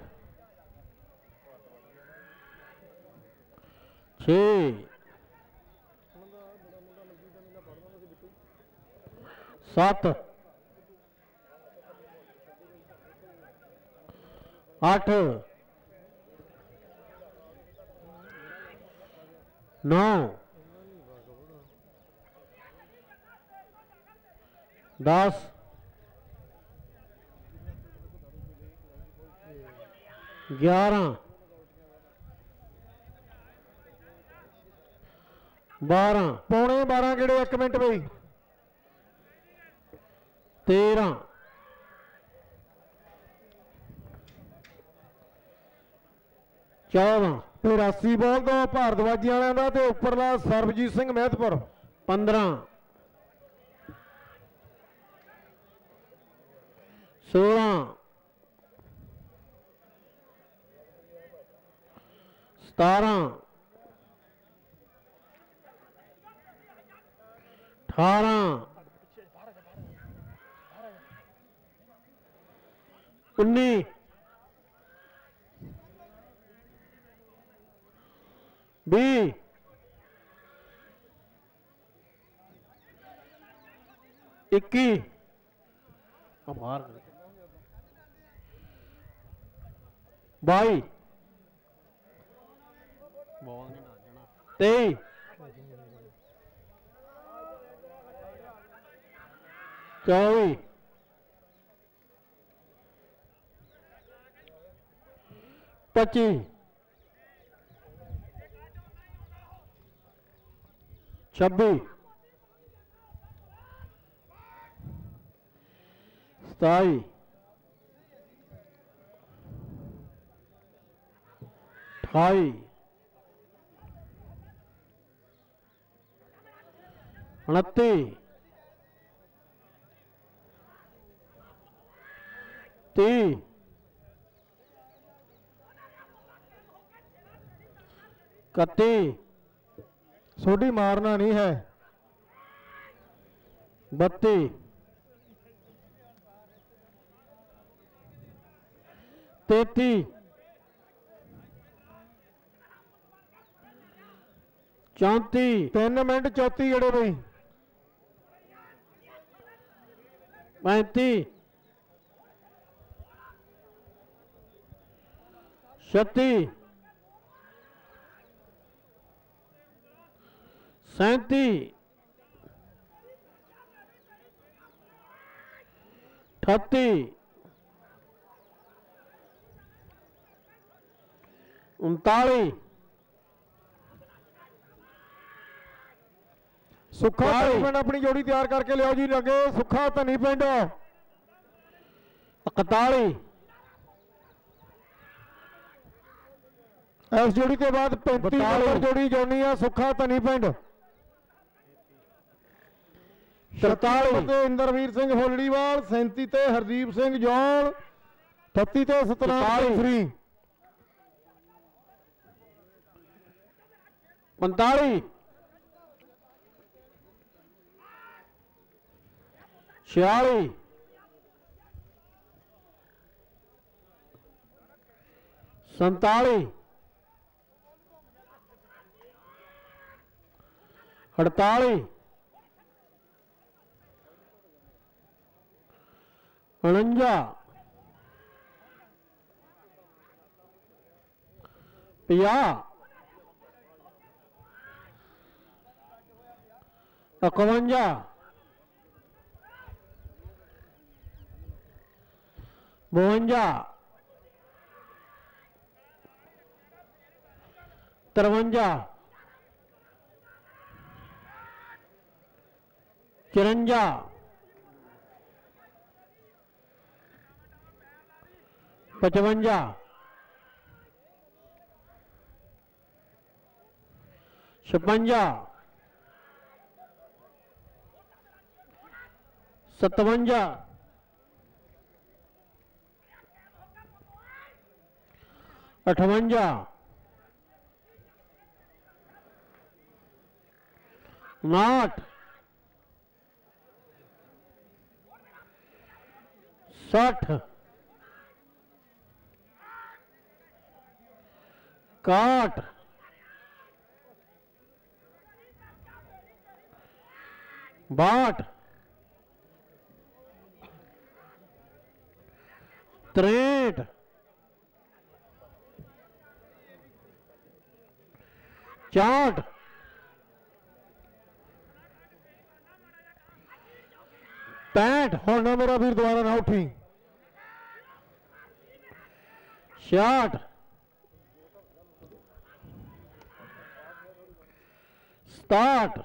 6 7 8 9 10 11 12 पौने 12 गेड़े 1 मिनट भाई 13 14 83 बॉल तो भारद्वाजी वालों का तो उपरला सरबजीत सिंह महतपुर 15 16 17 18 19 20 21 बाहर 22 बॉल नहीं डाल जाना 23 24 25 26 27 28 29 30 31 सोडी मारना नहीं है 32 33 34 3 मिनट 34 जड़े बई 35 36 37 38 39 सुखा धनी पिंड अपनी जोड़ी तैयार करके लियाओ जी लगे सुखा धनी पिंड 41 इस जोड़ी के बाद 35 नंबर जोड़ी जोड़नी है सुखा धनी पिंड 43 इंद्रवीर सिंह होलड़ीवाल 37 ते हरदीप सिंह जौन 38 ते सतनाम सिंह फ्री 45 46 47 48 49 50 51 52 53 54 55 56 57 58 59 60 61 62 63 64 65 हुण ना मेरा वीर दोबारा ना उठी 66 67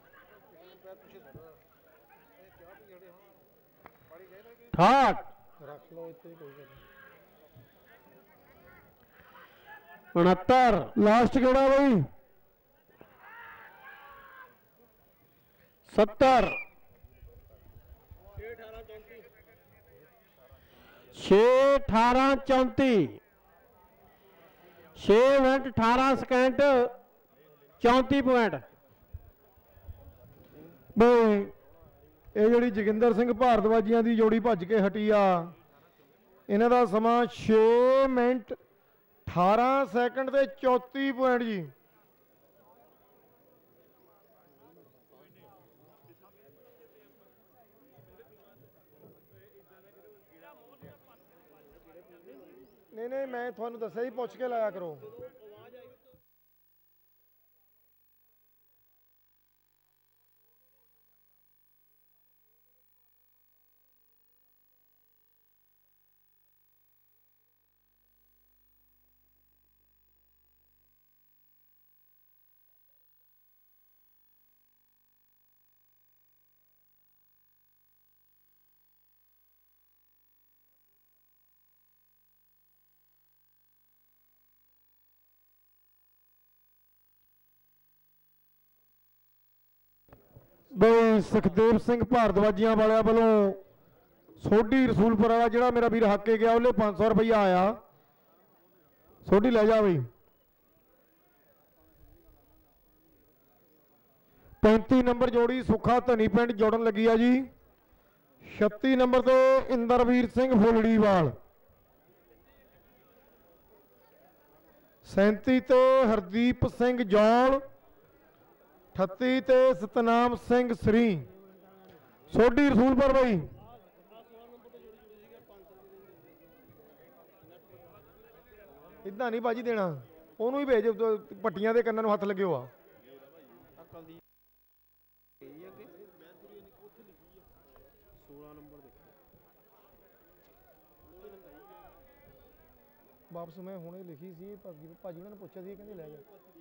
68 रख लो इतने कोई गल 69 लास्ट केड़ा बई 70 6 18 34 6 मिनट 18 सेकंड 34 पॉइंट ਬਈ ਇਹ ਜਿਹੜੀ ਜੋਗਿੰਦਰ ਸਿੰਘ ਭਾਰਦਵਾਜੀਆਂ ਦੀ ਜੋੜੀ ਭੱਜ ਕੇ ਹਟੀ ਆ ਇਹਨਾਂ ਦਾ ਸਮਾਂ 6 ਮਿੰਟ 18 ਸੈਕਿੰਡ ਤੇ 34 ਪੁਆਇੰਟ ਜੀ नहीं मैं थानू दस्या ही पुछ के लाया करो। ਬਈ ਸੁਖਦੇਵ ਸਿੰਘ ਭਾਰਦਵਾਜੀਆਂ ਵਾਲਿਆਂ ਵੱਲੋਂ ਸੋਢੀ ਰਸੂਲਪੁਰ ਵਾਲਾ ਜਿਹੜਾ ਮੇਰਾ ਵੀਰ ਹੱਕ ਕੇ ਗਿਆ ਉਹਲੇ 500 ਰੁਪਈਆ ਆਇਆ। ਸੋਢੀ ਲੈ ਜਾ ਬਈ। 35 ਨੰਬਰ ਜੋੜੀ ਸੁੱਖਾ ਧਨੀ ਪਿੰਡ ਜੋੜਨ ਲੱਗੀ ਆ ਜੀ। 36 ਨੰਬਰ ਤੋਂ ਇੰਦਰਵੀਰ ਸਿੰਘ ਫੁੱਲੜੀਵਾਲ। 37 ਤੇ ਹਰਦੀਪ ਸਿੰਘ ਜੌਲ। 38 ਤੇ ਸਤਨਾਮ ਸਿੰਘ ਸਰੀ। ਸੋਢੀ ਰਸੂਲਪੁਰ ਬਈ। ਇਦਾਂ ਨਹੀਂ ਬਾਜੀ ਦੇਣਾ, ਉਹਨੂੰ ਹੀ ਭੇਜ। ਪੱਟੀਆਂ ਦੇ ਕੰਨਾਂ ਨੂੰ ਹੱਥ ਲੱਗਿਓ ਆ। ਵਾਪਸ ਮੈਂ ਹੁਣੇ ਲਿਖੀ ਸੀ, ਭਾਜੀ ਉਹਨਾਂ ਨੇ ਪੁੱਛਿਆ ਸੀ, ਕਹਿੰਦੇ ਲੈ ਜਾ।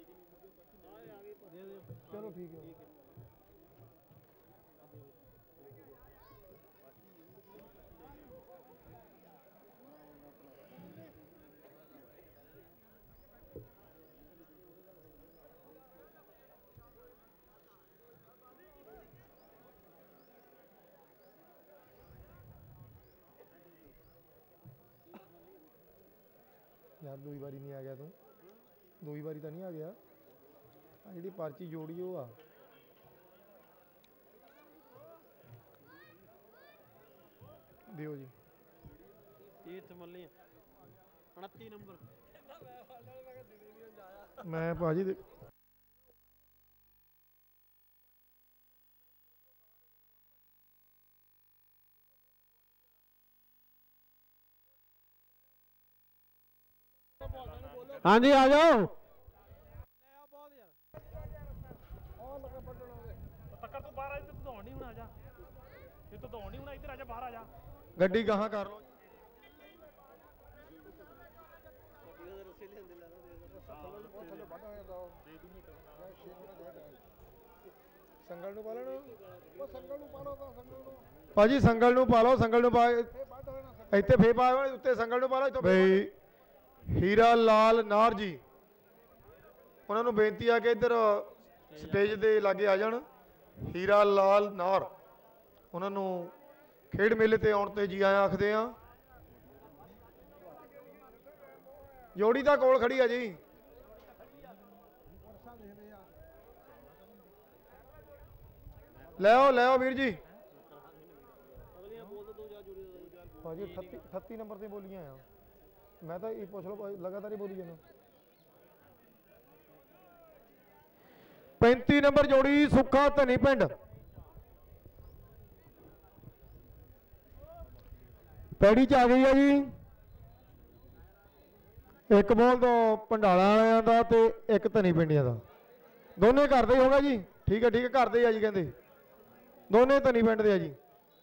ਚਲੋ ਠੀਕ ਹੈ। यार दो बारी नहीं आ गया तू, दो बारी तो नहीं आ गया। जी पर्ची जोड़ी वो आ दियो जी। 29 नंबर मैं भाजी हाँ जी आ जाओ। गड्डी कहाँ कर लो। संगल नूं पा लेना, भाजी संगल नूं पा लो, संगल नूं पा इत्थे फे पा उत्ते संगल नूं पा लो बई। हीरा लाल नार जी उन्होंने बेनती आ कि इधर स्टेज के लागे आ जान। हीरा लाल नार उन्होंने खेड मेले ते आउण ते जी आया आखदे आ। जोड़ी तां कोल खड़ी आ जी। ले आओ वीर जी। भाजी 38 नंबर से बोलियां आ। मैं तो ये पूछ लो लगातार ही बोली जाना। 35 नंबर जोड़ी सुखा धनी पिंड। पैड़ी च आ गई है जी। एक बॉल तो भंडाला वालियां दा ते एक धनी पिंडियां दा। दोने घर दे होगा जी। ठीक है घर दे आ जी, कहते दोने धनी पिंड दे आ जी।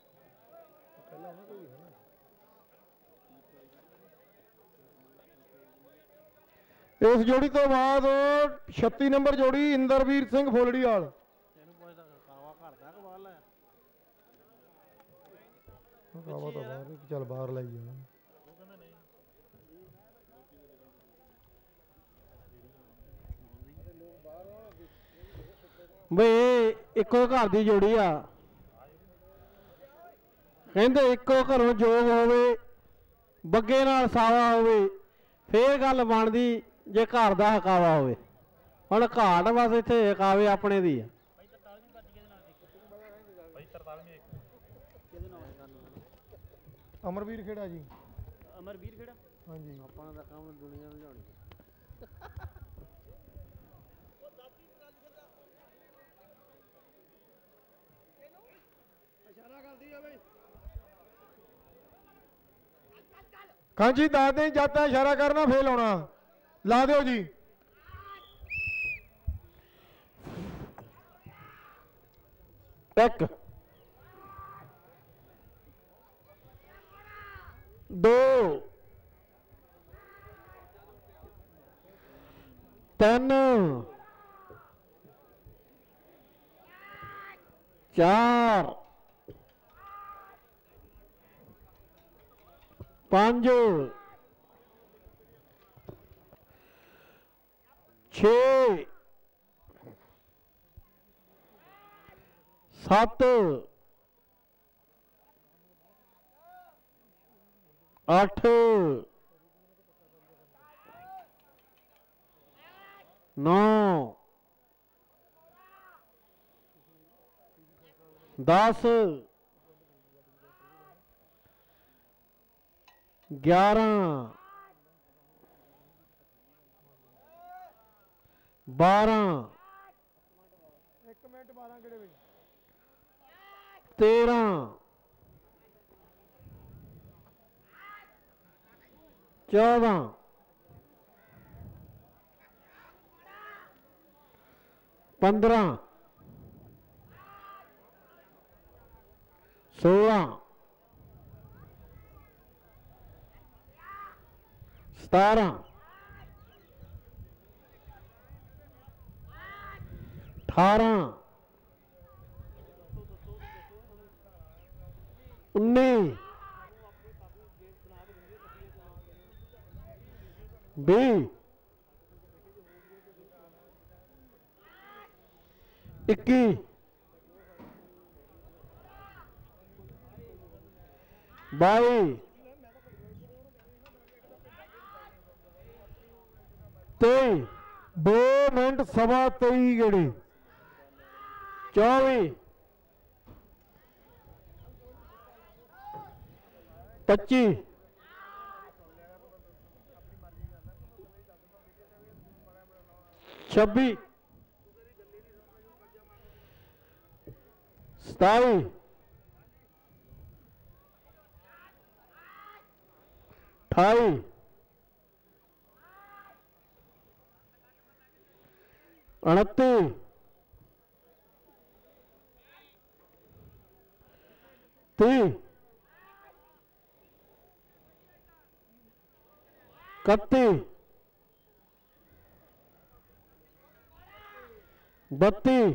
इस जोड़ी तो बाद 36 नंबर जोड़ी इंदरवीर सिंह फुलड़ीवाल। चल बाहर लाई बई इको घर की जोड़ी आ। कहते इको घरों जोग होवे बग्गे नाल सावा होवे फिर गल बनदी जे घर का हकावा होवे। हुण घाट बस इत्थे हकावे अपने दी आ। अमरवीर खेड़ा जी। अमरवीर खेड़ा हाँ जी। अपना दा काम दुनिया बुझाउणी। हाँ जी दाद नहीं जाता इशारा करना फेल होना। ला दो जी। एक दो तीन चार पांच छे 7 8 9 10 11 12 1 ਮਿੰਟ 12 ਕਿਹੜੇ ਵੇ 13 14 15 16 17 18 19 20 21 22 23 2 ਮਿੰਟ ਸਵਾ 23 ਗੇੜੇ 24 25 26 27 28 29 30 31 32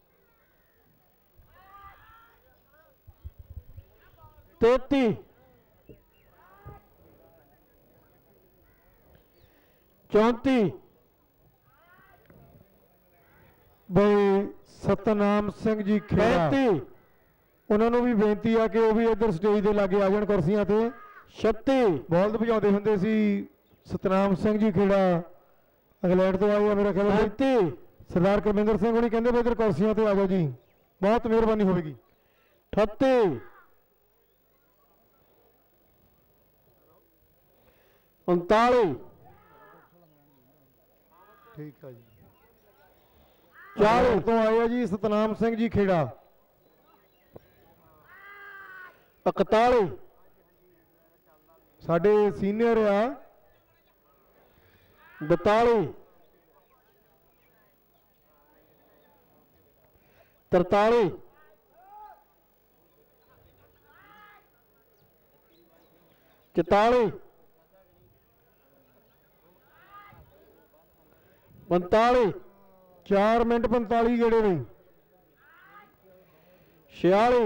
33 34 ਬਈ ਸਤਨਾਮ ਸਿੰਘ ਜੀ ਖੇੜਾ 35 ਉਹਨਾਂ ਨੂੰ ਵੀ ਬੇਨਤੀ ਆ ਕਿ ਉਹ ਵੀ ਇੱਧਰ ਸਟੇਜ ਦੇ ਲਾਗੇ ਆ ਜਾਣ ਕੁਰਸੀਆਂ ਤੇ 36 ਬੋਲਦ ਵਜਾਉਂਦੇ ਹੁੰਦੇ ਸੀ ਸਤਨਾਮ ਸਿੰਘ ਜੀ ਖੇੜਾ ਇੰਗਲੈਂਡ ਤੋਂ ਆਏ ਆ ਮੇਰਾ ਖਿਆਲ 35 ਸਰਦਾਰ ਕਰਮਿੰਦਰ ਸਿੰਘ ਹੁਣੀ ਕਹਿੰਦੇ ਵੀ ਇੱਧਰ ਕੁਰਸੀਆਂ ਤੇ ਆ ਜਾਓ ਜੀ ਬਹੁਤ ਮਿਹਰਬਾਨੀ ਹੋਵੇਗੀ 38 39 ਠੀਕ ਆ ਜੀ 40 ਤੋਂ ਆਏ ਆ ਜੀ ਸਤਨਾਮ ਸਿੰਘ ਜੀ ਖੇੜਾ 41 ਸਾਡੇ ਸੀਨੀਅਰ ਆ 42 43 44 45 4 ਮਿੰਟ 45 ਗੇੜੇ ਨੇ 46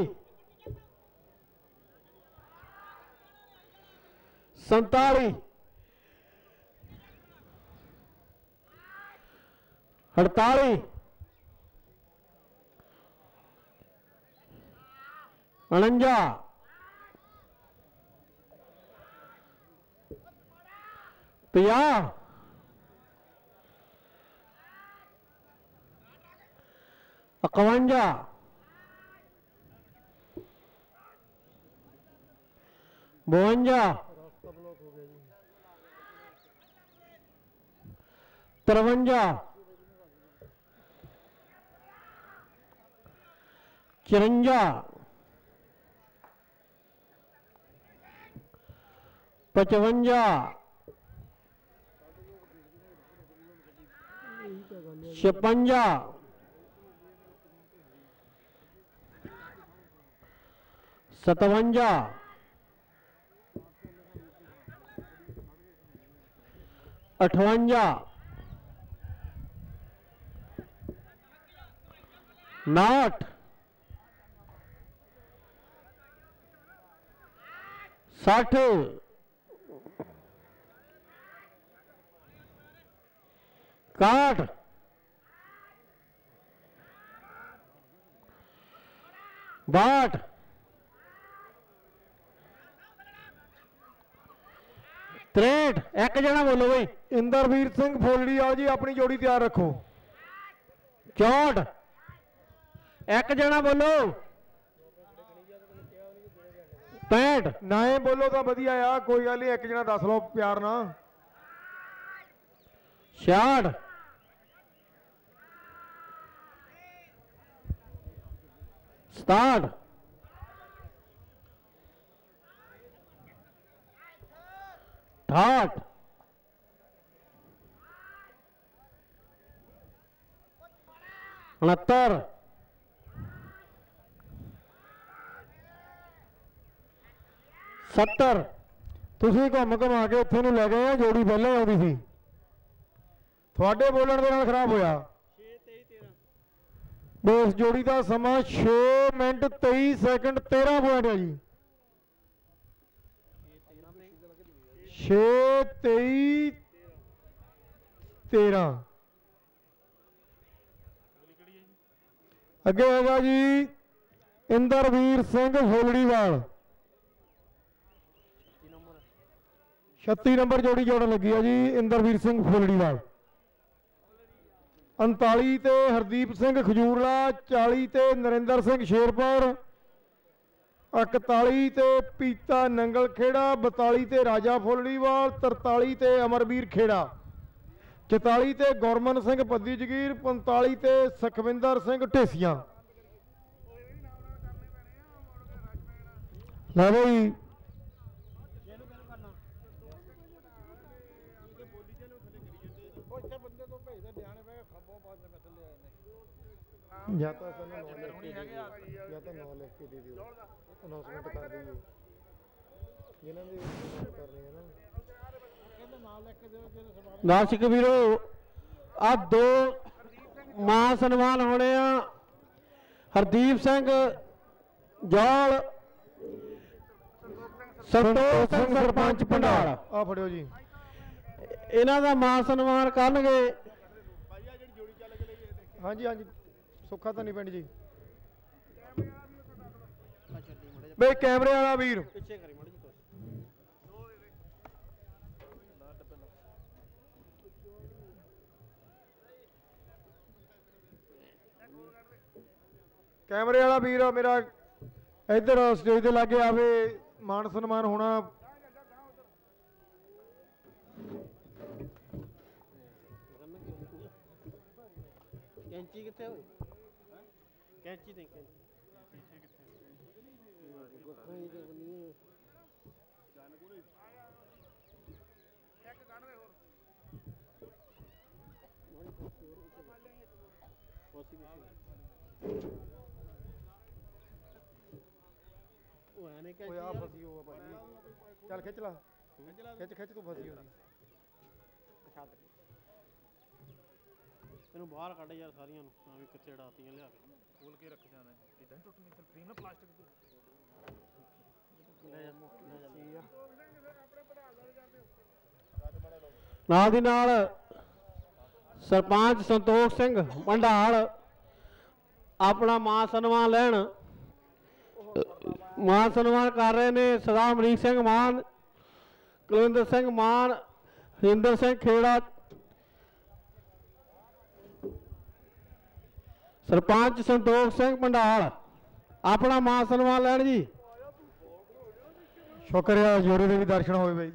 47 48 49 50 51 52 53 54 55 56 57 58 59 60 61 62 63 एक जना बोलो बई इंदरवीर सिंह फुलड़ी आओ जी अपनी जोड़ी तैयार रखो 64 एक जना बोलो 65 नाए बोलो तो वधिया आ कोई गल नहीं एक जना दस लो प्यार ना 66 67 68 69 70 ਤੁਸੀਂ ਘੁੰਮ ਘੁਮਾ ਕੇ ਉੱਥੇ ਨੂੰ ਲੈ ਗਏ ਆ ਜੋੜੀ ਪਹਿਲਾਂ ਆਉਂਦੀ ਸੀ ਤੁਹਾਡੇ ਬੋਲਣ ਦੇ ਨਾਲ ਖਰਾਬ ਹੋਇਆ 6 23 13 ਬੇਸ ਜੋੜੀ ਦਾ ਸਮਾਂ 6 ਮਿੰਟ 23 ਸੈਕਿੰਡ 13 ਪੁਆਇੰਟ ਹੈ ਜੀ 6 23 13 ਅੱਗੇ ਹੈਗਾ ਜੀ ਇੰਦਰਵੀਰ ਸਿੰਘ ਫੁੱਲੜੀਵਾਲ 36 ਨੰਬਰ ਜੋੜੀ ਜੋੜਨ ਲੱਗੀ ਆ ਜੀ ਇੰਦਰਵੀਰ ਸਿੰਘ ਫੁੱਲੜੀਵਾਲ 39 ਤੇ ਹਰਦੀਪ ਸਿੰਘ ਖਜੂਰਲਾ 40 ਤੇ ਨਰਿੰਦਰ ਸਿੰਘ ਸ਼ੇਰਪੁਰ 41 ਤੇ ਪੀਤਾ ਨੰਗਲ ਖੇੜਾ 42 ਤੇ ਰਾਜਾ ਫੁੱਲੜੀਵਾਲ 43 ਤੇ ਅਮਰਵੀਰ ਖੇੜਾ 44 ਤੇ ਗੁਰਮਨ ਸਿੰਘ ਪੱਦੀ ਜਗੀਰ 45 ਤੇ ਸੁਖਵਿੰਦਰ ਸਿੰਘ ਢੇਸੀਆਂ ਲੈ ਬਈ ਜਾਂ ਤਾਂ ਸਾਨੂੰ ਨੌ ਲਿਖ ਕੇ ਦੇ ਦਿਓ ਜਾਂ ਤਾਂ ਨੌ ਲਿਖ ਕੇ ਦੇ ਦਿਓ ਅਨਾਉਂਸਮੈਂਟ ਕਰ ਦਈਏ ਜਿਨ੍ਹਾਂ ਦੇ ਕਰਨੇ ਹੈ ਨਾ ਦਰਸ਼ਕ ਵੀਰੋ ਆ ਦੋ ਮਾਨ ਸਨਮਾਨ ਹੋਣੇ ਆ ਹਰਦੀਪ ਸਿੰਘ ਜੌਲ ਸੰਤੋਖ ਸਿੰਘ ਸਰਪੰਚ ਪੰਡਾਲ ਆ ਫੜਿਓ ਜੀ ਇਹਨਾਂ ਦਾ ਮਾਨ ਸਨਮਾਨ ਕਰਨਗੇ ਹਾਂਜੀ ਹਾਂਜੀ ਸੁੱਖਾ ਤਾਂ ਨਹੀਂ ਪਿੰਡ ਜੀ ਬਈ ਕੈਮਰੇ ਵਾਲਾ ਵੀਰ ਪਿੱਛੇ ਕਰੀ ਮੜੀ ਜੀ ਕੈਮਰੇ ਵਾਲਾ ਵੀਰ ਮੇਰਾ ਇੱਧਰ ਸਟੇਜ ਦੇ ਲਾਗੇ ਆਵੇ ਮਾਨ ਸਨਮਾਨ ਹੋਣਾ ਕੈਂਚੀ ਕਿੱਥੇ ਹੋਈ ਕੈਂਚੀ ਦੇ ਕੈਂਚੀ ਓਏ ਆ ਫਸੀ ਹੋਆ ਭਾਜੀ ਚੱਲ ਖਿੱਚ ਲਾ ਖਿੱਚ ਤੂੰ ਫਸੀ ਹੋਣੀ ਤੈਨੂੰ ਬਾਹਰ ਕੱਢ ਯਾਰ ਸਾਰੀਆਂ ਨੂੰ ਤਾਂ ਵੀ ਕਿੱਥੇ ਡਾਤੀਆਂ ਲਿਆ ਕੇ ਖੋਲ ਕੇ ਰੱਖ ਜਾਣਾ ਇਦਾਂ ਟੁੱਟਣੀ ਤੇ ਫ੍ਰੀ ਨਾ ਪਲਾਸਟਿਕ ਦੀ ਨਾਲ ਦੀ ਨਾਲ ਸਰਪੰਚ ਸੰਤੋਖ ਸਿੰਘ ਪੰਡਾਲ ਆਪਣਾ ਮਾਨ ਸਨਮਾਨ ਲੈਣ ਮਾਨ ਸਨਮਾਨ ਕਰ ਰਹੇ ਨੇ ਸਰਦਾਰ ਅਮਰੀਕ ਸਿੰਘ ਮਾਨ ਕੁਲਵਿੰਦਰ ਸਿੰਘ ਮਾਨ ਹਰਿੰਦਰ ਸਿੰਘ ਖੇੜਾ ਸਰਪੰਚ ਸੰਤੋਖ ਸਿੰਘ ਪੰਡਾਲ ਆਪਣਾ ਮਾਨ ਸਨਮਾਨ ਲੈਣ ਜੀ ਸ਼ੁਕਰ ਹੈ ਜੋੜੇ ਦੇ ਵੀ ਦਰਸ਼ਨ ਹੋਏ ਬਈ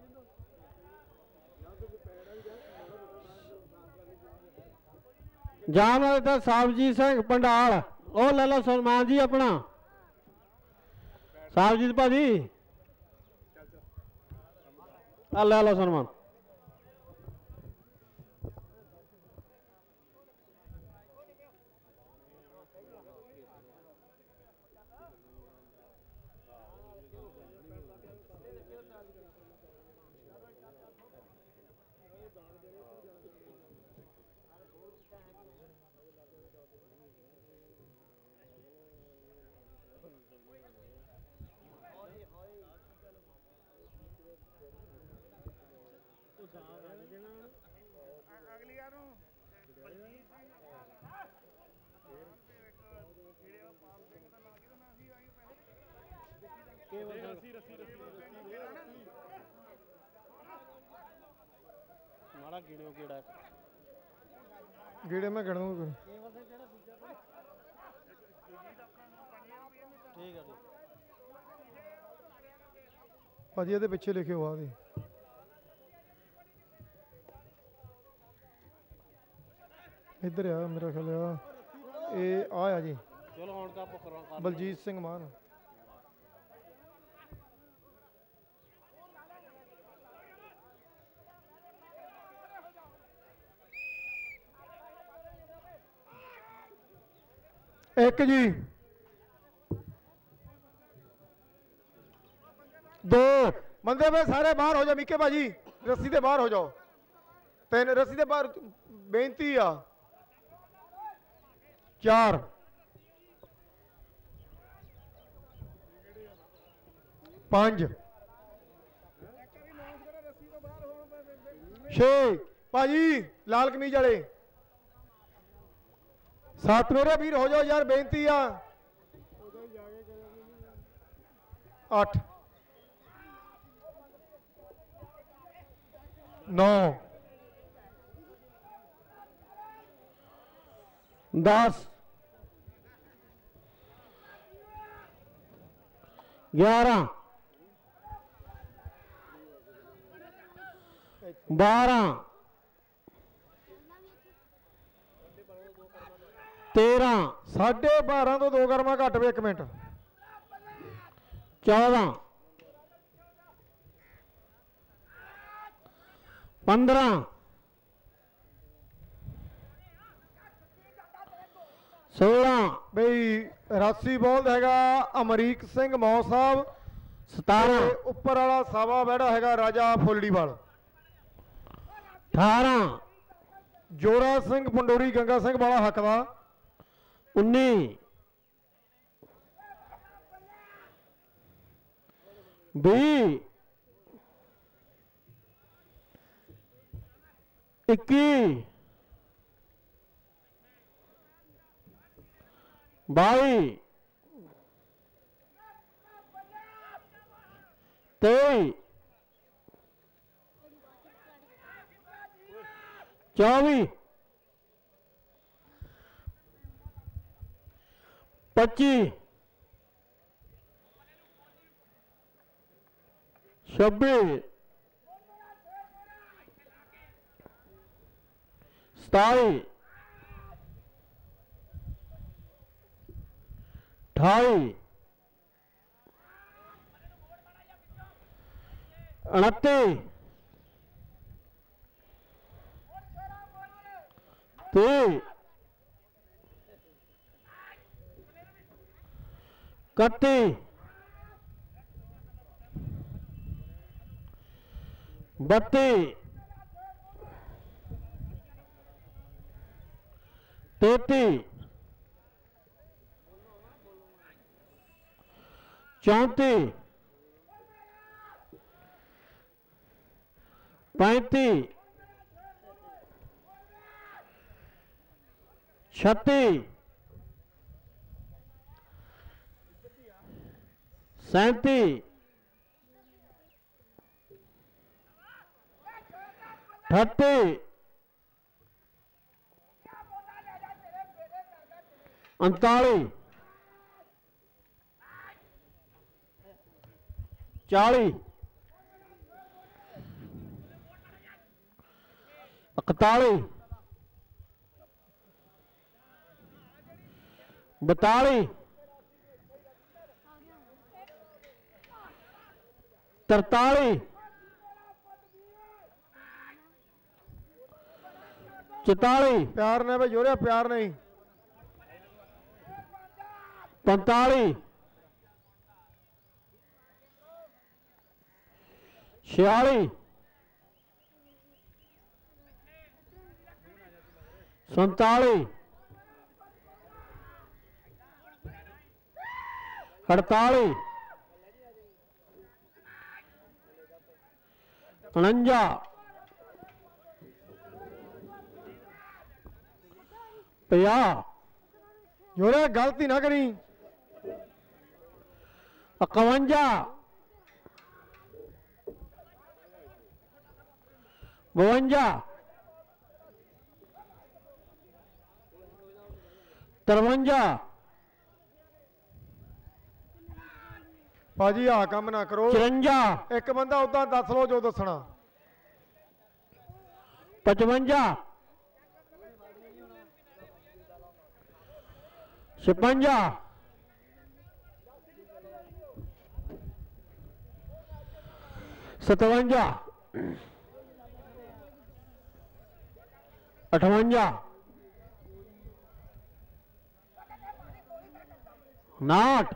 ਜਾਨ ਦਾ ਸਾਹਿਬਜੀਤ ਸਿੰਘ ਪੰਡਾਲ ਉਹ ਲੈ ਲਓ ਸਨਮਾਨ ਜੀ ਆਪਣਾ ਸਾਹਿਬਜੀਤ ਭਾਜੀ ਆ ਲੈ ਲਓ ਸਨਮਾਨ माड़ा गिणियो कीड़ा गेड़े मैं गिण दूंगा ठीक है भाजी ਇਹਦੇ ਪਿੱਛੇ ਲਿਖਿਓ ਆ ਦੇ ਇੱਧਰ ਆ ਮੇਰਾ ਖਿਆਲ ਆ ਇਹ ਆ ਜੀ चलो ਹੁਣ ਤਾਂ ਆਪਾਂ ਬਲਜੀਤ ਸਿੰਘ ਮਾਨ एक जी दो बंदे पे सारे बाहर हो जाओ मिक्के भाजी रस्सी से बाहर हो जाओ तीन रस्सी से बाहर बेनती आ चार पांच छे भाजी लाल कमीज वाले सात मेरे वीर हो जाओ यार बेनती आ आठ नौ 10 11 12 13 12.5 तो 2 गर्मा घट वे 1 मिनट 14 15 16 बई रासी बॉल हैगा अमरीक सिंह मौ साहब 17 उपर वाला सावा बैठा हैगा राजा फुलड़ीवाल 18 जोरा सिंह पंडोरी गंगा सिंह वाला हकदा 19 20 21 22 23 24 25 26 27 28 29 30 31 32 33 34 35 36 37 38 39 40 41 42 43 44 प्यार ने भाई जोरिया प्यार नहीं 45 46 47 48 49 50 जोरिया गलती ना करी 51 52 53 ਭਾਜੀ ਆ ਕੰਮ ਨਾ ਕਰੋ 54 ਇੱਕ ਬੰਦਾ ਉਦਾਂ ਦੱਸ ਲਓ ਜੋ ਦੱਸਣਾ 55 56 57 58 59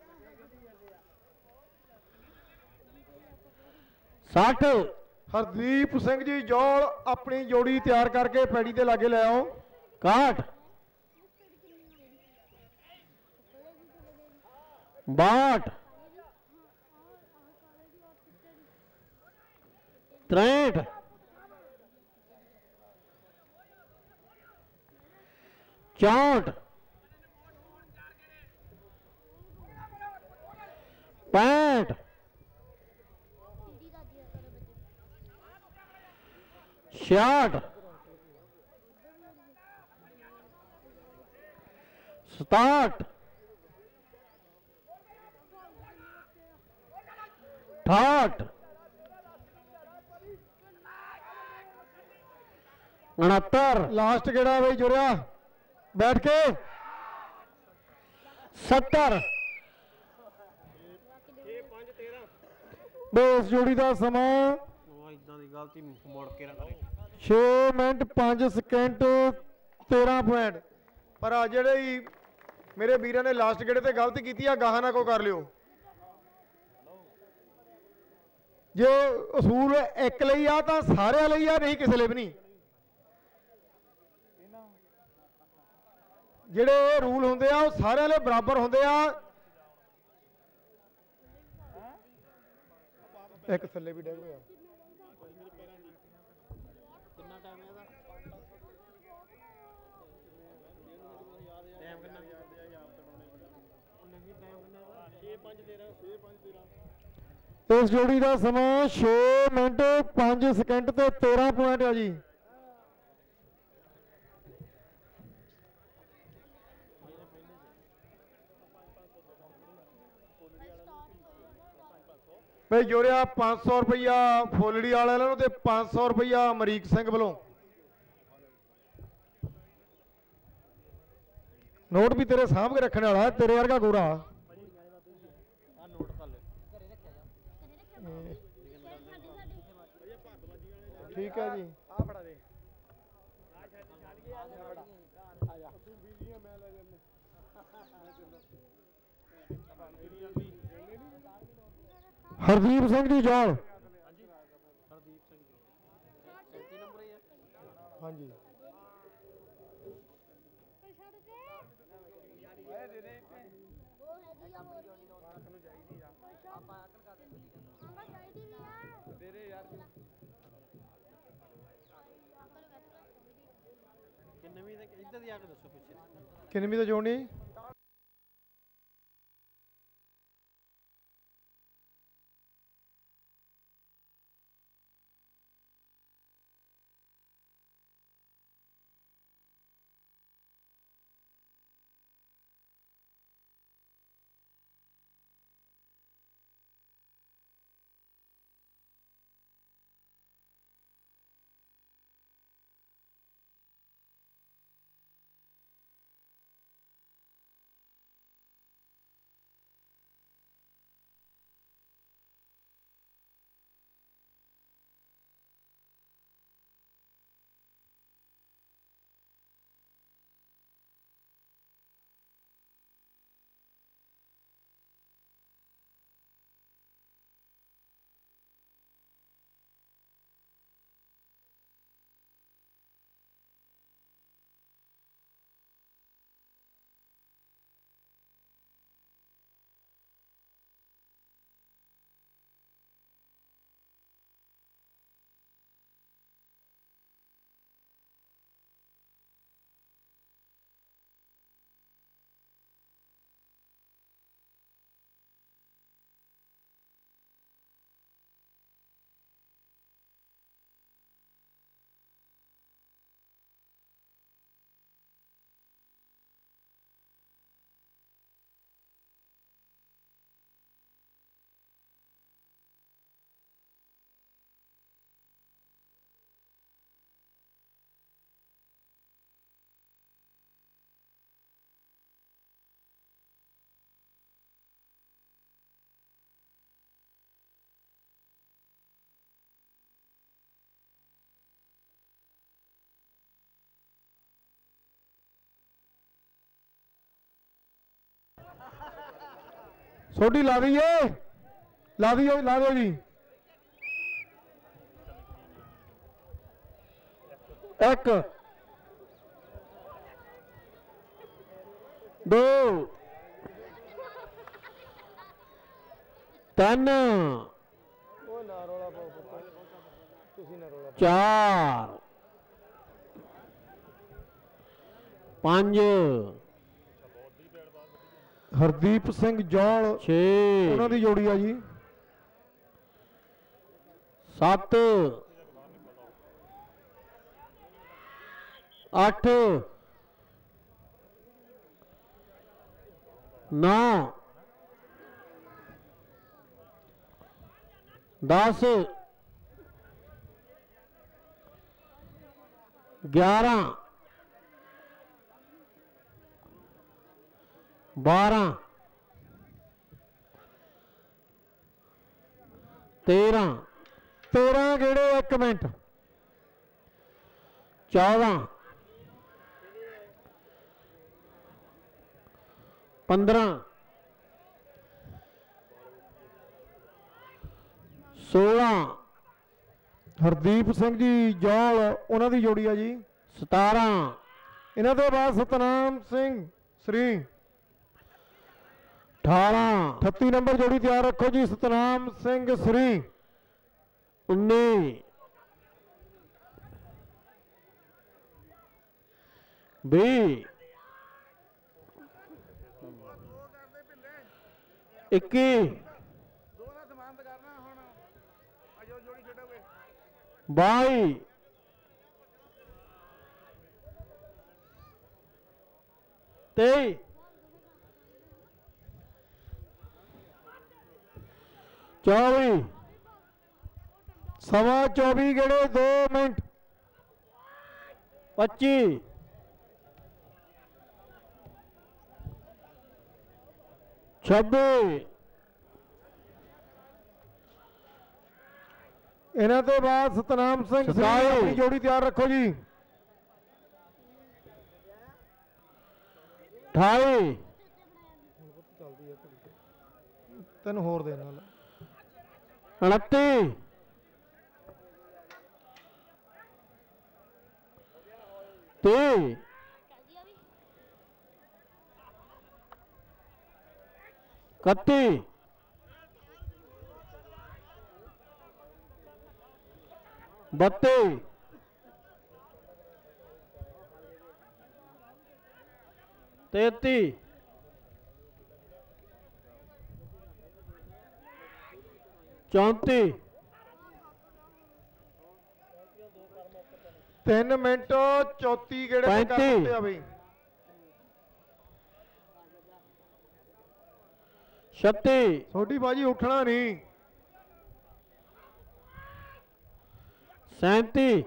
60 ਹਰਦੀਪ ਸਿੰਘ ਜੀ ਜੋਲ ਆਪਣੀ ਜੋੜੀ ਤਿਆਰ ਕਰਕੇ ਪੈੜੀ ਦੇ ਲਾਗੇ ਲੈ ਆਓ 61 62 63 64 65 66 67 68 69 ਲਾਸਟ ਕਿਹੜਾ ਬਈ ਜੁੜਿਆ ਬੈਠ ਕੇ 70 ਬਈ ਇਸ ਜੋੜੀ ਦਾ ਸਮਾਂ ਉਹ ਇਦਾਂ ਦੀ ਗਲਤੀ ਮੋੜ ਕੇ ਨਾ ਕਰੇ 6 ਮਿੰਟ 5 ਸਕਿੰਟ 13 ਪੁਆਇੰਟ ਪਰ ਆ ਜਿਹੜੇ ਹੀ ਮੇਰੇ ਵੀਰਾਂ ਨੇ ਲਾਸਟ ਗੇੜੇ ਤੇ ਗਲਤੀ ਕੀਤੀ ਆ ਗਾਹਾਂ ਨਾ ਕੋ ਕਰ ਲਿਓ ਜੇ ਅਸੂਲ ਇੱਕ ਲਈ ਆ ਤਾਂ ਸਾਰਿਆਂ ਲਈ ਆ ਨਹੀਂ ਕਿਸੇ ਲਈ ਵੀ ਨਹੀਂ ਜਿਹੜੇ ਰੂਲ ਹੁੰਦੇ ਆ ਉਹ ਸਾਰਿਆਂ ਲਈ ਬਰਾਬਰ ਹੁੰਦੇ ਆ ਇੱਕ ਥੱਲੇ ਵੀ ਡਿੱਗ ਪਿਆ ਕਿੰਨਾ ਟਾਈਮ ਹੈ ਇਹਦਾ ਟਾਈਮ ਕਿੰਨਾ ਨਹੀਂ ਟਾਈਮ ਕਿੰਨਾ 6 5 13 6 5 13 ਇਸ ਜੋੜੀ ਦਾ ਸਮਾਂ 6 ਮਿੰਟ 5 ਸਕਿੰਟ ਤੇ 13 ਪੁਆਇੰਟ ਆ ਜੀ ਬਈ ਜੋੜਿਆ 500 ਰੁਪਈਆ ਫੁੱਲੜੀ ਵਾਲਿਆਂ ਨੂੰ ਤੇ 500 ਰੁਪਈਆ ਅਮਰੀਕ ਸਿੰਘ ਵੱਲੋਂ ਨੋਟ ਵੀ ਤੇਰੇ ਸਾਹਬ ਕੇ ਰੱਖਣ ਵਾਲਾ ਤੇਰੇ ਵਰਗਾ ਗੋਰਾ ਆ ਨੋਟ ਕਰ ਲੈ ਠੀਕ ਹੈ ਜੀ ਆ ਫੜਾ ਦੇ ਹਰਦੀਪ ਸਿੰਘ ਜੀ ਜੋਲ ਹਰਦੀਪ ਸਿੰਘ ਜੀ 37 ਨੰਬਰ ਹੀ ਆ ਹਾਂਜੀ ਓਏ ਦੇ ਦੇ ਦੇ ਦੇ ਯਾਰ ਕਿੰਨਵੀਂ ਤੱਕ ਇੱਧਰ ਦੀ ਆ ਕੇ ਦੱਸੋ ਪਿੱਛੇ ਕਿੰਨਵੀਂ ਤਾਂ ਜੋੜਨੀ सोडी ला दीजिए, ला दियो जी। एक, दो, तीन, चार, पांच, हरदीप सिंह जौल 6 उन्हों की जोड़ी है जी। 7, 8, 9, 10, 11, 12, 13, 13 गेड़े 1 मिनट, 14, 15, 16, हरदीप सिंह जी जौल उन्हों की जोड़ी है जी। 17, इन्हों के बाद सतनाम सिंह श्री 18, 38 नंबर जोड़ी तैयार रखो जी। सतनाम सिंह श्री 19, 20, 21, 22, 23, 24, 24 गेड़े 2 मिनट, 25, 26, इन्हों के बाद सतनाम सिंह अपनी जोड़ी तैयार रखो जी। 28, 3 होर दे 29, 30, 31, 32, 33, 34, 3 मिनट 34 गेड़े 35, 36, छोटी बाजी उठना नहीं। 37,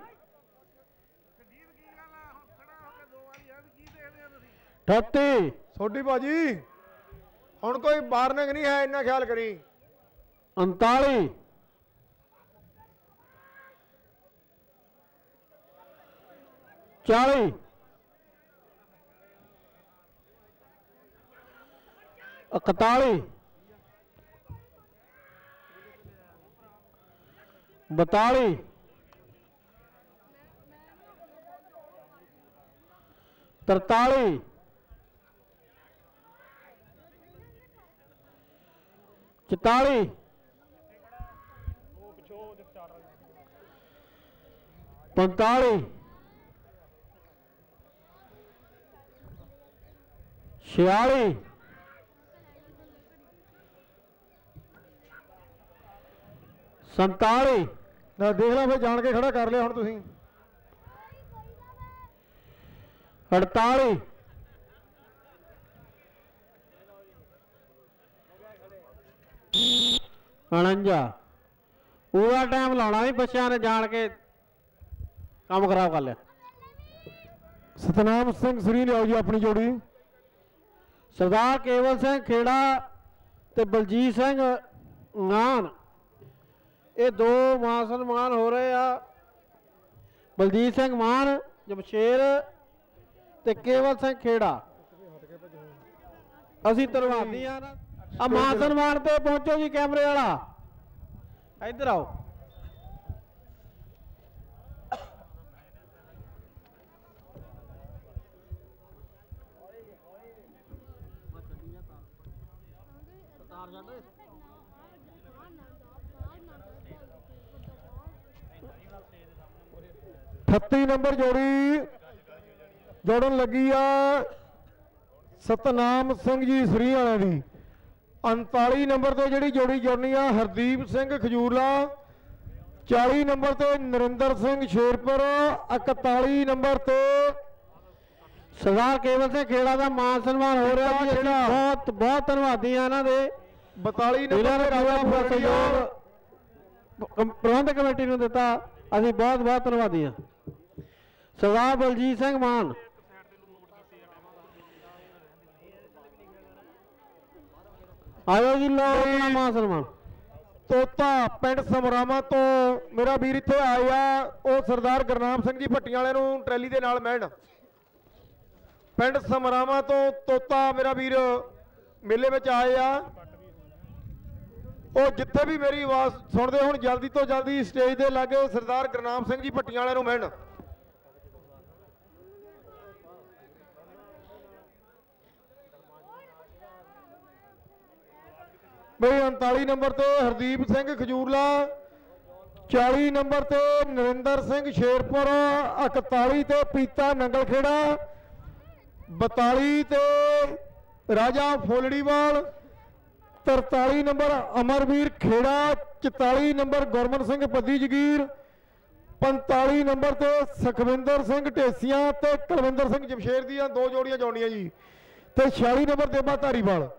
38, छोटी बाजी हुण कोई वार्निंग नहीं है, इन्ना ख्याल करी। 39, 40, 41, 42, 43, 44, 45, 46, 47, ना देख लो फिर जान के खड़ा कर लिया हुण तुसीं। 48, 49, पूरा टाइम लाना ही बच्चों ने जान के काम खराब कर लिया। सतनाम सिंह श्री लियाओ जी अपनी जोड़ी। सरदार केवल सिंह खेड़ा ते बलजीत सिंह नान, ये 2 मान सन्मान हो रहे आ। बलजीत सिंह मान जमशेर ते केवल सिंह खेड़ा। असी तरवादी हाँ ना। ਆ ਮਾਨ ਸਨਮਾਨ ਤੇ ਪਹੁੰਚੋ ਜੀ ਕੈਮਰੇ ਵਾਲਾ ਇੱਧਰ ਆਓ। अठत्ती नंबर जोड़ी जोड़न लगी आ सतनाम सिंह जी सरी वाले की। 39 नंबर ते जिहड़ी जोड़ी जुड़नी आ हरदीप सिंह खजूरला। 40 नंबर ते नरिंदर सिंह शेरपुर। 41 नंबर ते सरदार केवल सिंह खेड़ा का मान सन्मान हो रहा जी। बहुत बहुत धन्यवादी हैं इन्हां दे। 42 नंबर सहयोग प्रबंधक कमेटी नूं दिता, असीं बहुत बहुत धन्यवादी हैं। सरदार बलजीत सिंह मान आयो जी, लो अपना मान सन्मान। तोता पिंड समरामा तो मेरा वीर इत्थे आया, वो सरदार गुरनाम सिंह जी भट्टियां वाले नूं ट्रैली दे नाल महण। पिंड समरामा तो तोता मेरा वीर मेले में आए आ। वो जिथे भी मेरी आवाज़ सुनते हो जल्दी तो जल्दी स्टेज के लागे सरदार गुरनाम सिंह जी भट्टियां वाले नूं महण। भाई 39 नंबर ते हरदीप सिंह खजूरला। 40 नंबर ते नरिंदर सिंह शेरपुर। 41 ते पीता नंगल खेड़ा। 42 ते Raja Phulriwal. 43 number Amarveer Khera. 44 number Gurman Singh Paddi Jagir. 45 number ते सुखविंदर सिंह ढेसियां ते कुलविंदर सिंह जमशेर दी दो जोड़ियां जोड़नियां जी। ते 46 नंबर देबा धारीवाल।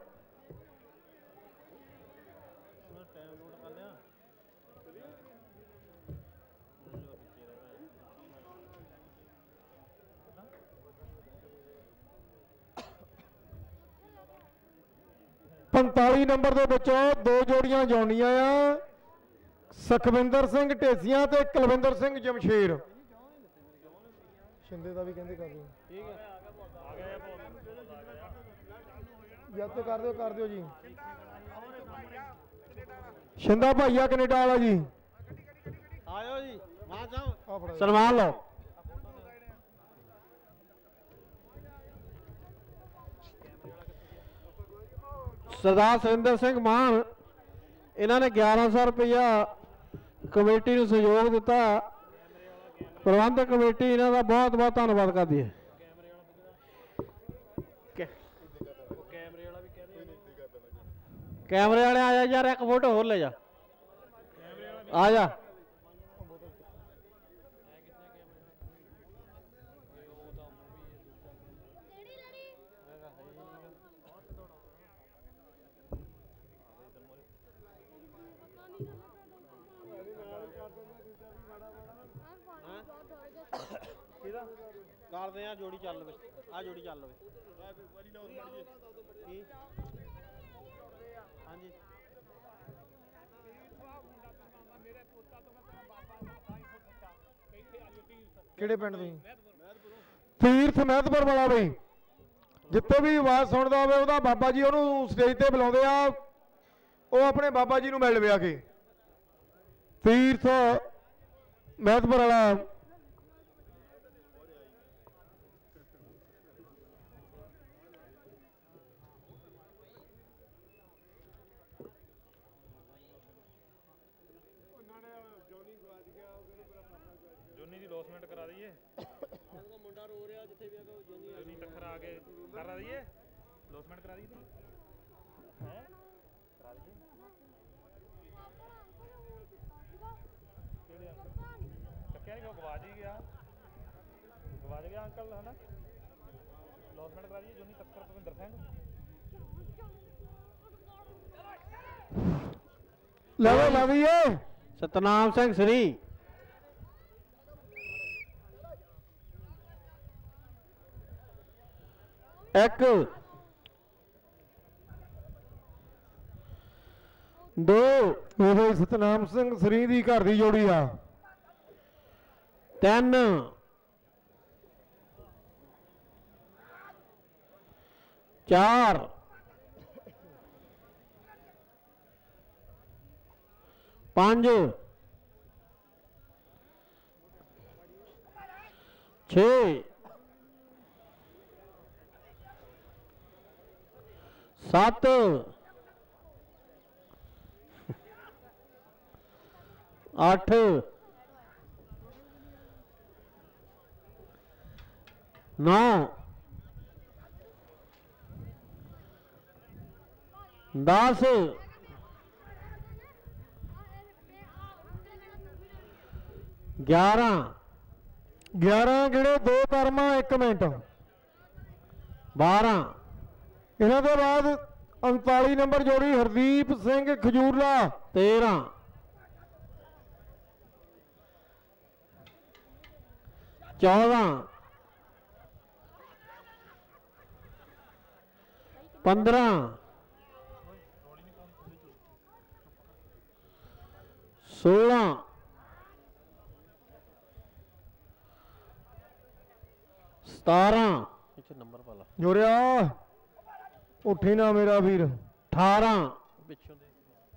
पंताली नंबर के बच्चों दो जोड़ियां जोड़नियां आ। सुखविंदर सिंह ढेसियां ते कुलविंदर सिंह जमशेर। शिंदे का भी कहते कर दो, जब कर दो जी। शिंदा भाईया कनेडा वाला जी, आयो जी सलमान लो। सरदार सुरिंदर सिंह मान इन्होंने 1100 रुपया कमेटी को सहयोग दिता। प्रबंधक कमेटी इन्हों का बहुत बहुत धन्यवाद करती है। कैमरे वाले आ जा यार, एक फोटो होर ले जा, आ जा। ਕਰਦੇ ਆ जोड़ी चल लवे, आ जोड़ी चल लवे। हाँ जी किहड़े पिंड तुसीं? तीर्थ महतपुर वाला बई। जिथे भी आवाज़ सुनदा होवे उहदा बाबा जी उहनूं स्टेज ते बुलाउंदे आ, वो अपने बाबा जी नूं मिल लवे आके। तीर्थ महतपुर वाला लॉसमेंट करा दईए। मुंडा रो रहा जिथे भी जोनी टक्कर आ के करा दईए, लॉसमेंट करा दईए हैं, करा दईए। केड़े अंकल टक्किया नहीं, गवाच ही गया अंकल है ना। लॉसमेंट करा दईए जोनी टक्कर भविंदर सिंह। लवीए सतनाम सिंह सरी। एक दो सतनाम सिंह सरी दी घर दी जोड़ी आ। 3 4 5 6 7 8 9 10 11 ਜਿਹੜੇ 2 ਕਰਮਾ 1 ਮਿੰਟ 12 ਇਹਨਾਂ ਦੇ ਬਾਅਦ 39 ਨੰਬਰ ਜੋੜੀ ਹਰਦੀਪ ਸਿੰਘ ਖਜੂਰਲਾ 13 14 15 16 17 ਇੱਥੇ ਨੰਬਰ ਪਾ ਲਾ ਜੋਰਿਆ ਉੱਠੀ ਨਾ ਮੇਰਾ ਵੀਰ 18 ਪਿੱਛੋਂ ਦੇ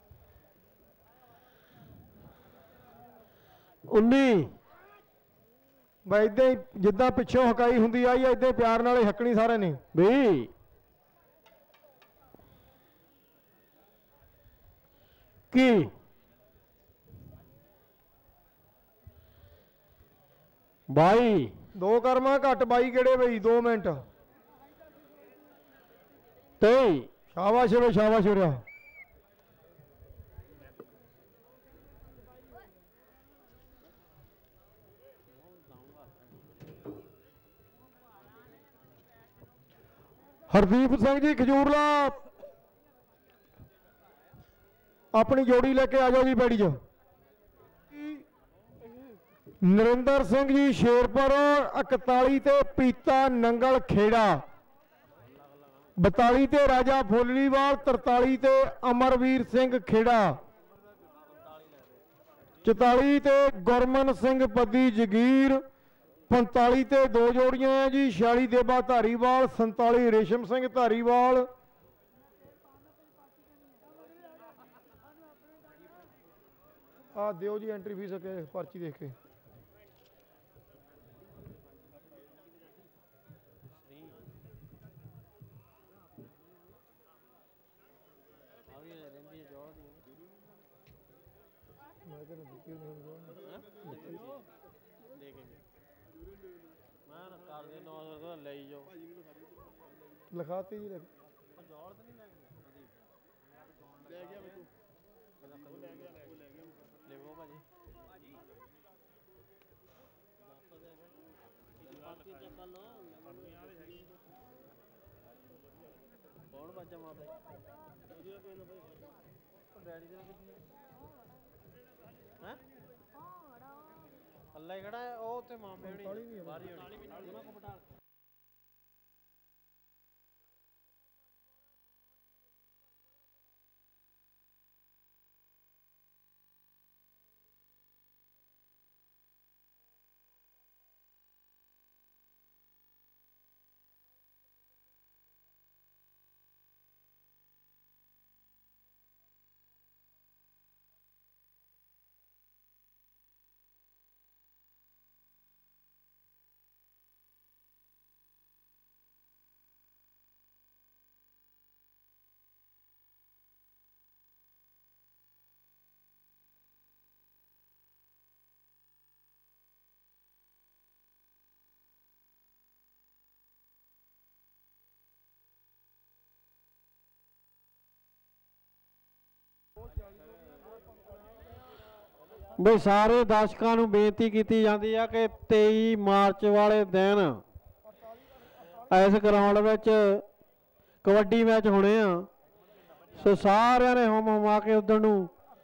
19 ਬਈ ਇਦਾਂ ਹੀ ਜਿੱਦਾਂ ਪਿੱਛੋਂ ਹਕਾਈ ਹੁੰਦੀ ਆਈ ਇਦਾਂ ਹੀ ਪਿਆਰ ਨਾਲ ਹੀ ਹੱਕਣੀ ਸਾਰੇ ਨੇ 20 21 22 2 ਕਰਮਾ ਘੱਟ 22 ਗੇੜੇ ਬਈ 2 ਮਿੰਟ 23 ਸ਼ਾਬਾਸ਼ ਵੇ ਸ਼ਾਬਾਸ਼ ਹੋ ਰਿਹਾ ਹਰਦੀਪ ਸਿੰਘ ਜੀ ਖਜੂਰਲਾ ਆਪਣੀ ਜੋੜੀ ਲੈ ਕੇ ਆ ਜਾਓ ਜੀ ਬੈੜੀ 'ਚ ਨਰਿੰਦਰ ਸਿੰਘ ਜੀ ਸ਼ੇਰਪੁਰ 41 ਤੇ ਪੀਤਾ ਨੰਗਲ ਖੇੜਾ 42 ਤੇ ਰਾਜਾ ਫੁੱਲੀਵਾਲ 43 ਤੇ ਅਮਰਵੀਰ ਸਿੰਘ ਖੇੜਾ 44 ਤੇ ਗੁਰਮਨ ਸਿੰਘ ਪੱਦੀ ਜਗੀਰ 45 ਤੇ 2 ਜੋੜੀਆਂ ਹੈ ਜੀ 46 ਦੇਬਾ ਧਾਰੀਵਾਲ 47 ਰੇਸ਼ਮ ਸਿੰਘ ਧਾਰੀਵਾਲ ਆ ਦਿਓ ਜੀ ਐਂਟਰੀ ਫੀਸ ਕੇ ਪਰਚੀ ਦੇਖ ਕੇ ਲਿਖਾਤੀ ਜੀ ਕੌਣ ਬਾਜਾ ਮਾਰਦਾ ਡੈਡੀ ਦੇ ਹੈ ਅੱਲਾ ਹੀ ਖੜਾ ਹੈ ਉਹ ਤੇ ਮਾਮੇ ਹੋਣੀ ਬਾਹਰ ਹੀ ਹੋਣੀ ਉਹਨਾਂ ਕੋ ਬਟਾ ਬਈ ਸਾਰੇ ਦਰਸ਼ਕਾਂ ਨੂੰ ਬੇਨਤੀ ਕੀਤੀ ਜਾਂਦੀ ਆ ਕਿ 23 ਮਾਰਚ ਵਾਲੇ ਦਿਨ ਇਸ ਗਰਾਊਂਡ ਵਿੱਚ ਕਬੱਡੀ ਮੈਚ ਹੋਣੇ ਆ ਸੋ ਸਾਰਿਆਂ ਨੇ ਹੁਮਾ ਕੇ ਉਧਰ ਨੂੰ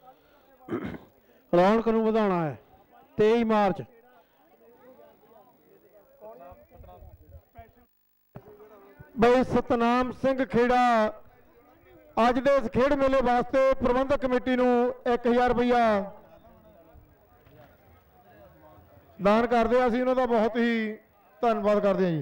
ਰੌਣਕ ਨੂੰ ਵਧਾਉਣਾ ਹੈ 23 ਮਾਰਚ ਬਈ ਸਤਨਾਮ ਸਿੰਘ ਖੇੜਾ ਅੱਜ ਦੇ ਇਸ ਖੇਡ ਮੇਲੇ ਵਾਸਤੇ ਪ੍ਰਬੰਧਕ ਕਮੇਟੀ ਨੂੰ 1000 ਰੁਪਇਆ ਦਾਨ ਕਰਦੇ ਆ ਅਸੀਂ ਉਹਨਾਂ ਦਾ ਬਹੁਤ ਹੀ ਧੰਨਵਾਦ ਕਰਦੇ ਆ ਜੀ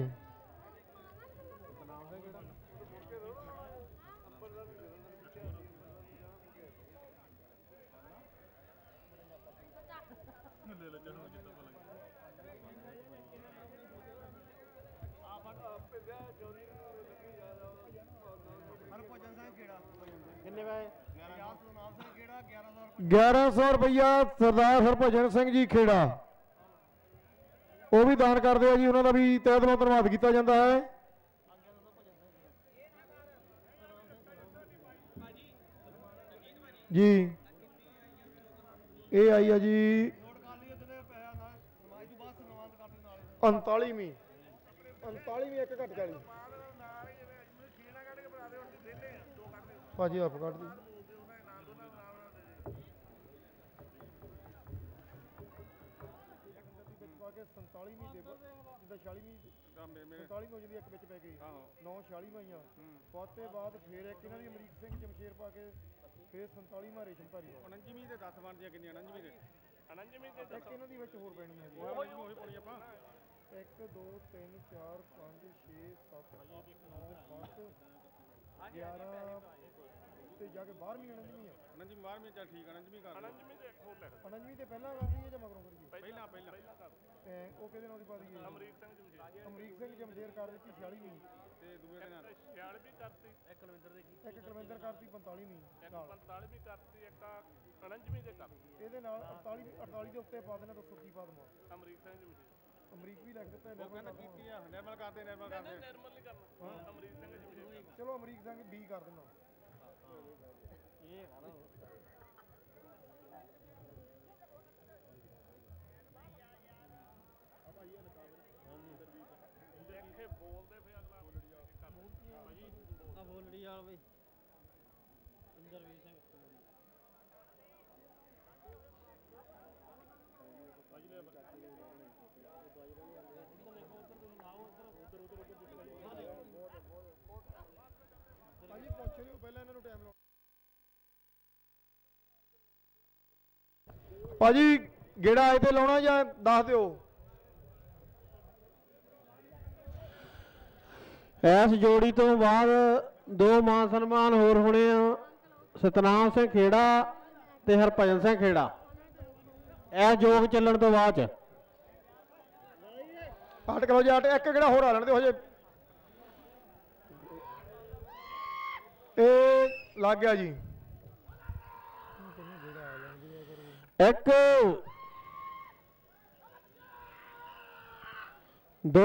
ਕਿੰਨੇ ਵੇ 1100 ਰੁਪਈਆ ਸਰਦਾਰ ਹਰਭਜਨ ਸਿੰਘ ਜੀ ਖੇੜਾ ਉਹ ਵੀ ਦਾਨ ਕਰਦੇ ਆ ਜੀ। ਉਹਨਾਂ ਦਾ ਵੀ ਤਹਿ ਦਿਲੋਂ ਧੰਨਵਾਦ ਕੀਤਾ ਜਾਂਦਾ ਹੈ। ਜੀ ਇਹ ਆਈ ਆ ਜੀ 39ਵੀਂ ਇੱਕ ਘੱਟ 40 ਭਾਜੀ ਆਪ ਕੱਢ ਦੀ ਪਾ ਕੇ 47ਵੀਂ ਦੇ ਜਿੱਦਾਂ 46ਵੀਂ 47 ਹੋ ਜਾਂਦੀ ਇੱਕ ਵਿੱਚ ਪੈ ਗਈ 9 46 ਆਈਆਂ ਬਾਤੇ ਬਾਅਦ ਫਿਰ ਇੱਕ ਇਹਨਾਂ ਦੀ ਅਮਰੀਕ ਸਿੰਘ ਜਮਸ਼ੇਰ ਪਾ ਕੇ ਫਿਰ 47ਵਾਂ ਰੇਸ਼ਮਧਾਰੀ 49ਵੀਂ ਦੇ 10 ਬਣਦੀਆਂ ਕਿੰਨੀਆਂ 49ਵੀਂ ਦੇ ਇੱਕ ਇਹਨਾਂ ਦੀ ਵਿੱਚ ਹੋਰ ਪੈਣੀ ਹੈ ਜੀ ਉਹੀ ਪਾਉਣੀ ਆਪਾਂ 1 2 3 4 5 6 7 8 9 10 11 ਤੇ ਜਾ ਕੇ 12ਵੀਂ 49ਵੀਂ ਆ 12ਵੀਂ ਚੱਲ ਠੀਕ 49ਵੀਂ ਕਰ 49ਵੀਂ ਤੇ ਪਹਿਲਾਂ ਕਰਦੀ ਹੈ ਜਾਂ ਮਗਰੋਂ ਕਰੀਏ ਪਹਿਲਾਂ ਤੇ ਉਹ ਕਿਹਦੇ ਨਾਲ ਦੀ ਪਾ ਦਈਏ ਅਮਰੀਕ ਸਿੰਘ ਜਮਸ਼ੇਰ ਕਰ ਦਿੱਤੀ 46ਵੀਂ ਤੇ ਦੂਏ ਦੇ ਨਾਲ 46ਵੀਂ ਕਰਤੀ ਇੱਕ ਕੁਲਵਿੰਦਰ ਕਰਤੀ 45ਵੀਂ ਨਾਲ 45ਵੀਂ ਕਰਤੀ ਇੱਕ 49ਵੀਂ ਦੇ ਕਰ ਇਹਦੇ ਨਾਲ 48 ਦੇ ਉੱਤੇ ਪਾ ਦੇਣਾ ਦੱਸੋ ਕੀ ਪਾ ਦਵਾਂ ਅਮਰੀਕ ਸਿੰਘ ਜਮਸ਼ੇਰ ਅਮਰੀਕ ਵੀ ਲਿਖ ਦਿੱਤਾ ਉਹ ਕਹਿੰਦਾ ਕੀਤੀ ਆ ਨਿਰਮਲ ਕਰਦੇ ਨਿਰਮਲ ਨਹੀਂ ਕਰਨਾ ਅਮਰੀਕ ਸਿੰਘ ਜਮਸ਼ੇਰ ਚਲੋ ਅਮਰੀਕ ਸਿੰਘ B ਕਰ ਦੇਣਾ ਇਹ ਹੈਗਾ ਦੇਖੇ ਬੋਲਦੇ ਫੇ ਅਗਲਾ ਆ ਬੋਲੜੀ ਵਾਲ ਬਈ ਇੰਦਰਵੀਰ ਸਿੰਘ ਭਾਜੀ ਪੁੱਛ ਲਿਓ ਪਹਿਲਾਂ ਇਹਨਾਂ ਨੂੰ ਟਾਈਮ ਲਾਓ ਭਾਜੀ ਗੇੜਾ ਆਏ ਤੇ ਲਾਉਣਾ ਜਾਂ ਦੱਸ ਦਿਓ ਇਸ ਜੋੜੀ ਤੋਂ ਬਾਅਦ ਦੋ ਮਾਨ ਸਨਮਾਨ ਹੋਰ ਹੋਣੇ ਆ ਸਤਨਾਮ ਸਿੰਘ ਖੇੜਾ ਤੇ ਹਰਭਜਨ ਸਿੰਘ ਖੇੜਾ ਇਹ ਜੋਗ ਚੱਲਣ ਤੋਂ ਬਾਅਦ ਚ ਹਟ ਕਰੋ ਜੀ ਇੱਕ ਕਿਹੜਾ ਹੋਰ ਆ ਲੈਣ ਦਿਓ ਹਜੇ ਇਹ ਲੱਗ ਗਿਆ ਜੀ ਇੱਕ ਦੋ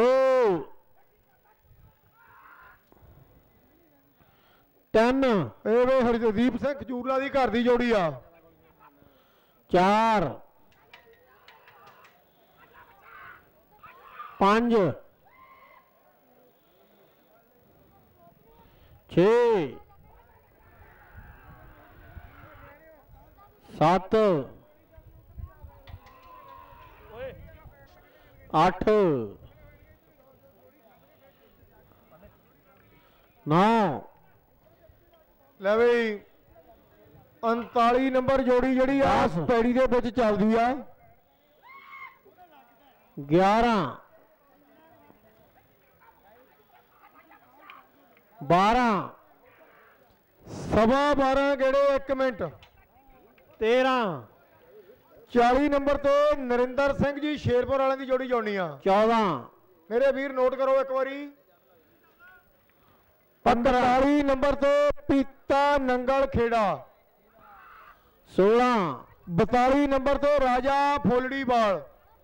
ਤਿੰਨ ਇਹ ਵੇ ਹਰਦੀਪ ਸਿੰਘ ਖਜੂਰਲਾ ਦੀ ਘਰ ਦੀ ਜੋੜੀ ਆ ਚਾਰ ਪੰਜ ਛੇ ਸੱਤ ਅੱਠ ਨੌ ਲੈ ਬਈ 39 ਨੰਬਰ ਜੋੜੀ ਜਿਹੜੀ ਆ ਪੈੜੀ ਦੇ ਵਿੱਚ ਚੱਲਦੀ ਆ 11 12 ਸਵਾ 12 ਗੇੜੇ 1 ਮਿੰਟ 13 40 ਨੰਬਰ ਤੇ ਨਰਿੰਦਰ ਸਿੰਘ ਜੀ ਸ਼ੇਰਪੁਰ ਵਾਲਿਆਂ ਦੀ ਜੋੜੀ ਜੋੜਨੀ ਆ 14 ਮੇਰੇ ਵੀਰ ਨੋਟ ਕਰੋ ਇੱਕ ਵਾਰੀ 45 ਨੰਬਰ ਤੇ ਪੀਤਾ ਨੰਗਲ ਖੇੜਾ 16 42 ਨੰਬਰ ਤੇ ਰਾਜਾ ਫੁੱਲੜੀਵਾਲ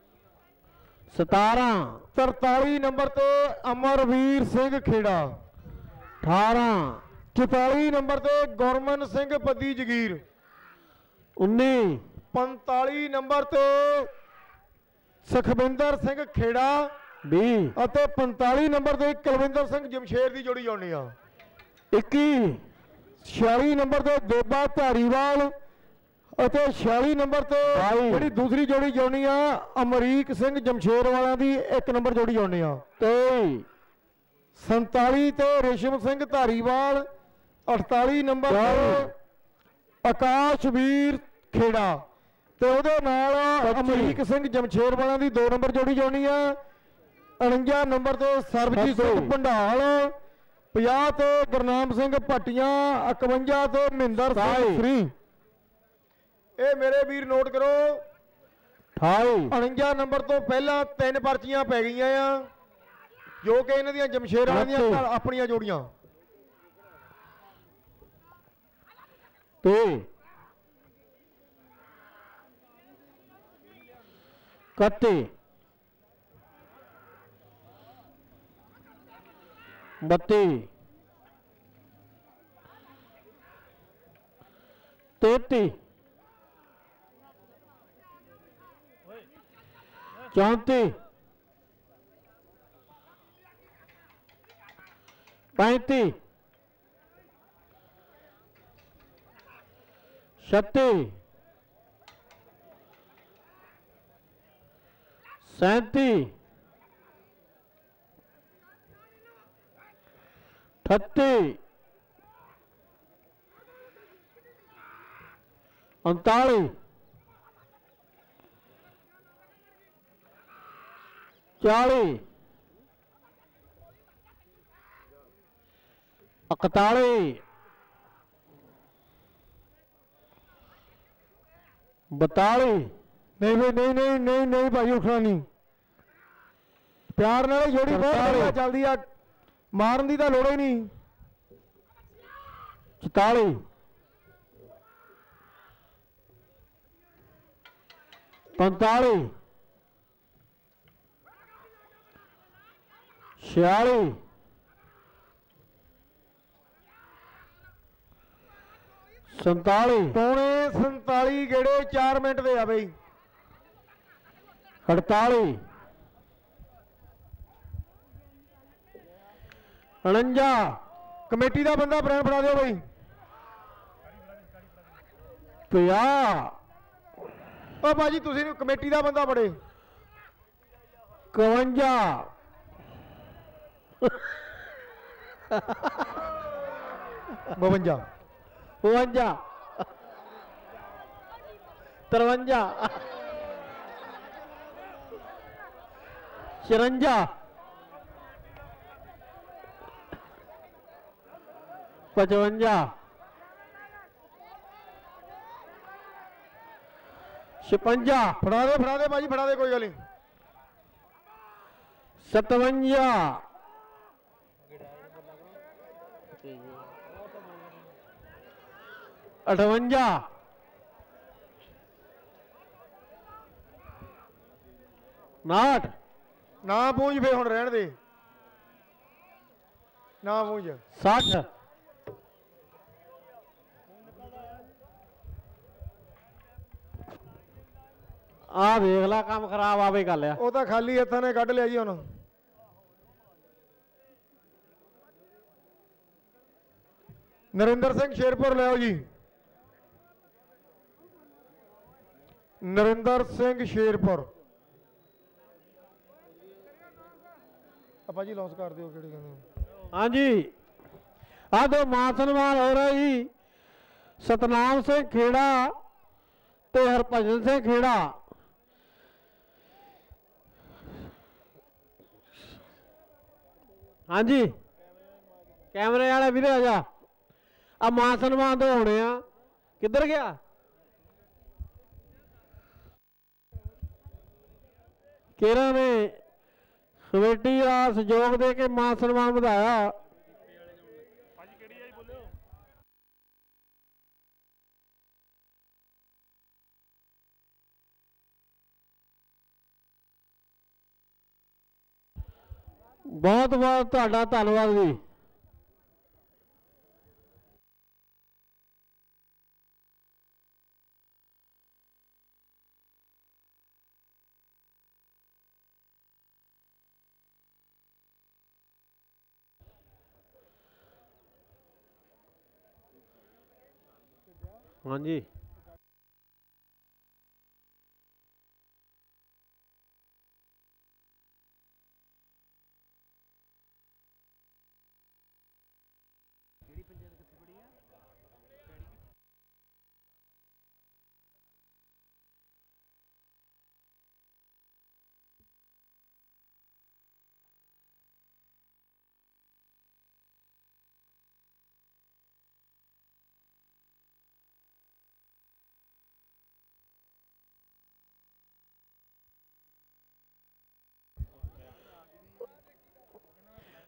17 43 ਨੰਬਰ ਤੇ ਅਮਰਵੀਰ ਸਿੰਘ ਖੇੜਾ 18 44 ਨੰਬਰ ਤੇ ਗੁਰਮਨ ਸਿੰਘ ਪੱਦੀ ਜਗੀਰ 19 45 ਨੰਬਰ ਤੇ ਸੁਖਵਿੰਦਰ ਸਿੰਘ ਖੇੜਾ 20 ਅਤੇ 45 ਨੰਬਰ ਤੇ ਕੁਲਵਿੰਦਰ ਸਿੰਘ ਜਮਸ਼ੇਰ ਦੀ ਜੋੜੀ ਜੋੜਨੀ ਆ 21 46 ਨੰਬਰ ਤੇ ਦੇਬਾ ਧਾਰੀਵਾਲ ਅਤੇ 46 ਨੰਬਰ ਤੇ ਜਿਹੜੀ ਦੂਸਰੀ ਜੋੜੀ ਜੋੜਨੀ ਆ ਅਮਰੀਕ ਸਿੰਘ ਜਮਸ਼ੇਰ ਵਾਲਿਆਂ ਦੀ 1 ਨੰਬਰ ਜੋੜੀ ਜੋੜਨੀ ਆ 23 47 ਤੇ ਰੇਸ਼ਮ ਸਿੰਘ ਧਾਰੀਵਾਲ 48 ਨੰਬਰ ਤੇ ਆਕਾਸ਼ਵੀਰ ਖੇੜਾ ਤੇ ਉਹਦੇ ਨਾਲ ਅਮਰੀਕ ਸਿੰਘ ਜਮਸ਼ੇਰ ਵਾਲਿਆਂ ਦੀ 2 ਨੰਬਰ ਜੋੜੀ ਜੋੜਨੀ ਆ 49 ਨੰਬਰ ਤੇ ਸਰਬਜੀਤ ਸਿੰਘ ਭੰਡਾਲ 50 ਤੇ ਗੁਰਨਾਮ ਸਿੰਘ ਭੱਟੀਆਂ 51 ਤੇ ਮਹਿੰਦਰ ਸਿੰਘ ਸ੍ਰੀ ਇਹ ਮੇਰੇ ਵੀਰ ਨੋਟ ਕਰੋ 28 49 ਨੰਬਰ ਤੋਂ ਪਹਿਲਾਂ 3 ਪਰਚੀਆਂ ਪੈ ਗਈਆਂ ਆ ਜੋ ਕਿ ਇਹਨਾਂ ਦੀਆਂ ਜਮਸ਼ੇਰ ਵਾਲਿਆਂ ਦੀਆਂ ਆਪਣੀਆਂ ਜੋੜੀਆਂ। 30 31 32 33 34 35 36 37 38 39 40 41 42 ਨਹੀਂ ਬਈ ਨਹੀਂ ਨਹੀਂ ਨਹੀਂ ਨਹੀਂ ਭਾਈ ਉੱਠਣਾ ਨਹੀਂ। ਪਿਆਰ ਨਾਲ ਜੋੜੀ ਬਹੁਤ ਵਧੀਆ ਚੱਲਦੀ ਆ ਮਾਰਨ ਦੀ ਤਾਂ ਲੋੜ ਹੀ ਨਹੀਂ। 44 45 46 47 ਪੌਣੇ 47 ਗੇੜੇ 4 ਮਿੰਟ ਦੇ ਆ ਬਈ। 48 49 ਕਮੇਟੀ ਦਾ ਬੰਦਾ ਬ੍ਰਾਂਡ ਫੜਾ ਦਿਓ ਬਈ। 50 ਓ ਬਾਜੀ ਤੁਸੀਂ ਕਮੇਟੀ ਦਾ ਬੰਦਾ ਬੜੇ। 51 52 52 53 54 55 56 ਫੜਾ ਦੇ ਬਾਜੀ ਫੜਾ ਦੇ ਕੋਈ ਗੱਲ ਨਹੀਂ। 57 58 59 ਨਾ ਪੂੰਝ ਫੇ ਹੁਣ ਰਹਿਣ ਦੇ ਨਾ ਪੂੰਝ। 60 ਆ ਦੇਖ ਲੈ ਕੰਮ ਖਰਾਬ ਆਵੇ ਗੱਲ ਆ। ਉਹ ਤਾਂ ਖਾਲੀ ਹੱਥਾਂ ਨੇ ਕੱਢ ਲਿਆ ਜੀ ਹੁਣ। ਨਰਿੰਦਰ ਸਿੰਘ ਸ਼ੇਰਪੁਰ ਲਿਆਓ ਜੀ। ਨਰਿੰਦਰ ਸਿੰਘ ਸ਼ੇਰਪੁਰ ਆਪਾਂ ਜੀ ਲੌਂਚ ਕਰ ਦਿਓ ਕਿਹੜੇ ਕਹਿੰਦੇ। ਹਾਂਜੀ ਆ ਦੋ ਮਾਨ ਸਨਮਾਨ ਹੋ ਰਿਹਾ ਜੀ। ਸਤਨਾਮ ਸਿੰਘ ਖੇੜਾ ਤੇ ਹਰਭਜਨ ਸਿੰਘ ਖੇੜਾ। ਹਾਂਜੀ ਕੈਮਰੇ ਵਾਲੇ ਵੀਰੇ ਆ ਜਾ। ਆ ਮਾਨ ਸਨਮਾਨ ਤੋਂ ਹੋਣੇ ਆ। ਕਿੱਧਰ ਗਿਆ? ਕਿਹੜਾ ਨੇ ਕਮੇਟੀ ਦਾ ਸਹਿਯੋਗ ਦੇ ਕੇ ਮਾਨ ਸਨਮਾਨ ਵਧਾਇਆ। ਭਾਜੀ ਕਿਹੜੀ ਆਈ ਬੋਲਿਓ। ਬਹੁਤ ਬਹੁਤ ਤੁਹਾਡਾ ਧੰਨਵਾਦ ਜੀ। ਹਾਂਜੀ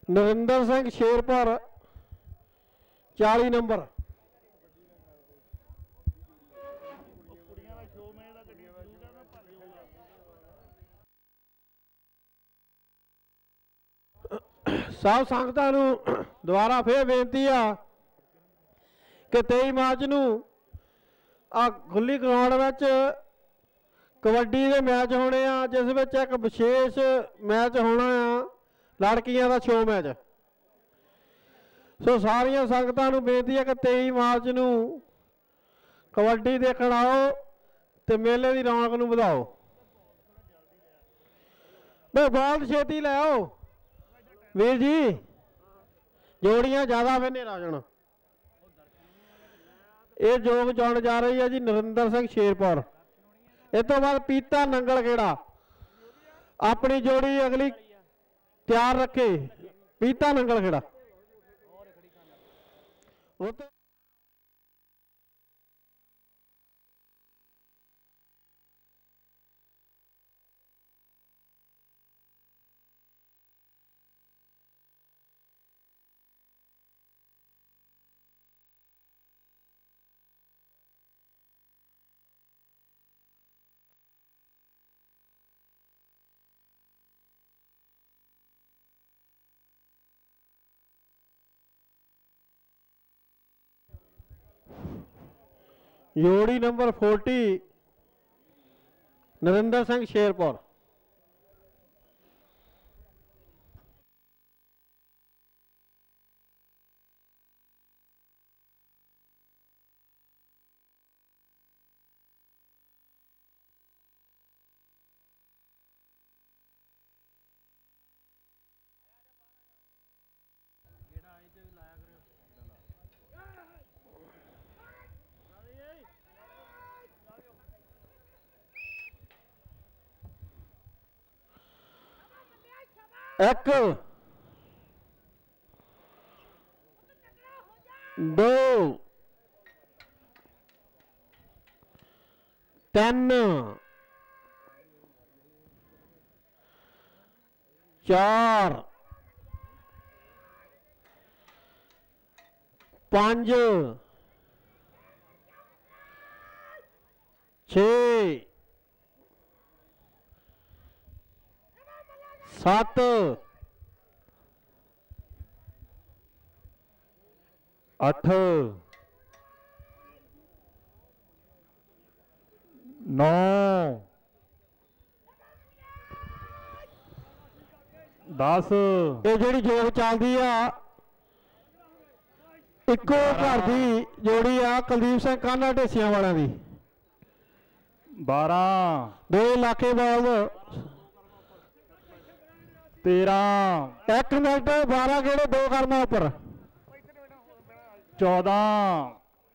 ਨਰਿੰਦਰ ਸਿੰਘ ਸ਼ੇਰਪੁਰ 40 ਨੰਬਰ। ਸਭ ਸੰਗਤਾਂ ਨੂੰ ਦੁਬਾਰਾ ਫੇਰ ਬੇਨਤੀ ਆ ਕਿ 23 ਮਾਰਚ ਨੂੰ ਆ ਖੁੱਲੀ ਗਰਾਊਂਡ ਵਿੱਚ ਕਬੱਡੀ ਦੇ ਮੈਚ ਹੋਣੇ ਆ, ਜਿਸ ਵਿੱਚ ਇੱਕ ਵਿਸ਼ੇਸ਼ ਮੈਚ ਹੋਣਾ ਆ ਲੜਕੀਆਂ ਦਾ ਸ਼ੋ ਮੈਚ। ਸੋ ਸਾਰੀਆਂ ਸੰਗਤਾਂ ਨੂੰ ਬੇਨਤੀ ਹੈ ਕਿ 23 ਮਾਰਚ ਨੂੰ ਕਬੱਡੀ ਦੇਖਣ ਆਓ ਤੇ ਮੇਲੇ ਦੀ ਰੌਣਕ ਨੂੰ ਵਧਾਓ। ਬਈ ਬਹੁਤ ਛੇਤੀ ਲੈ ਆਓ ਵੀਰ ਜੀ, ਜੋੜੀਆਂ ਜ਼ਿਆਦਾ ਫਿਰ ਹਨੇਰਾ ਜਾਣਾ। ਇਹ ਜੋਗ ਚੁਣ ਜਾ ਰਹੀ ਹੈ ਜੀ ਨਰਿੰਦਰ ਸਿੰਘ ਸ਼ੇਰਪੁਰ। ਇਸ ਤੋਂ ਬਾਅਦ ਪੀਤਾ ਨੰਗਲ ਖੇੜਾ ਆਪਣੀ ਜੋੜੀ ਅਗਲੀ ਤਿਆਰ ਰੱਖੇ। ਪੀਤਾ ਨੰਗਲ ਖੇੜਾ ਜੋੜੀ ਨੰਬਰ 40 ਨਰਿੰਦਰ ਸਿੰਘ ਸ਼ੇਰਪੁਰ। एक दो तीन चार पांच छे सत अठ नौ 10। ਇਹ ਜਿਹੜੀ ਜੋਗ ਚੱਲਦੀ ਆ ਇੱਕੋ ਘਰ ਦੀ ਜੋੜੀ ਆ ਕੁਲਦੀਪ ਸਿੰਘ ਕਾਨਾ ਢੇਸੀਆਂ ਵਾਲਿਆਂ ਦੀ। 12 2 ਇਲਾਕੇ ਬਾਲ 13 1 ਮਿੰਟ 12 ਕਿਹੜੇ 2 ਕਰਨਾ ਉੱਪਰ 14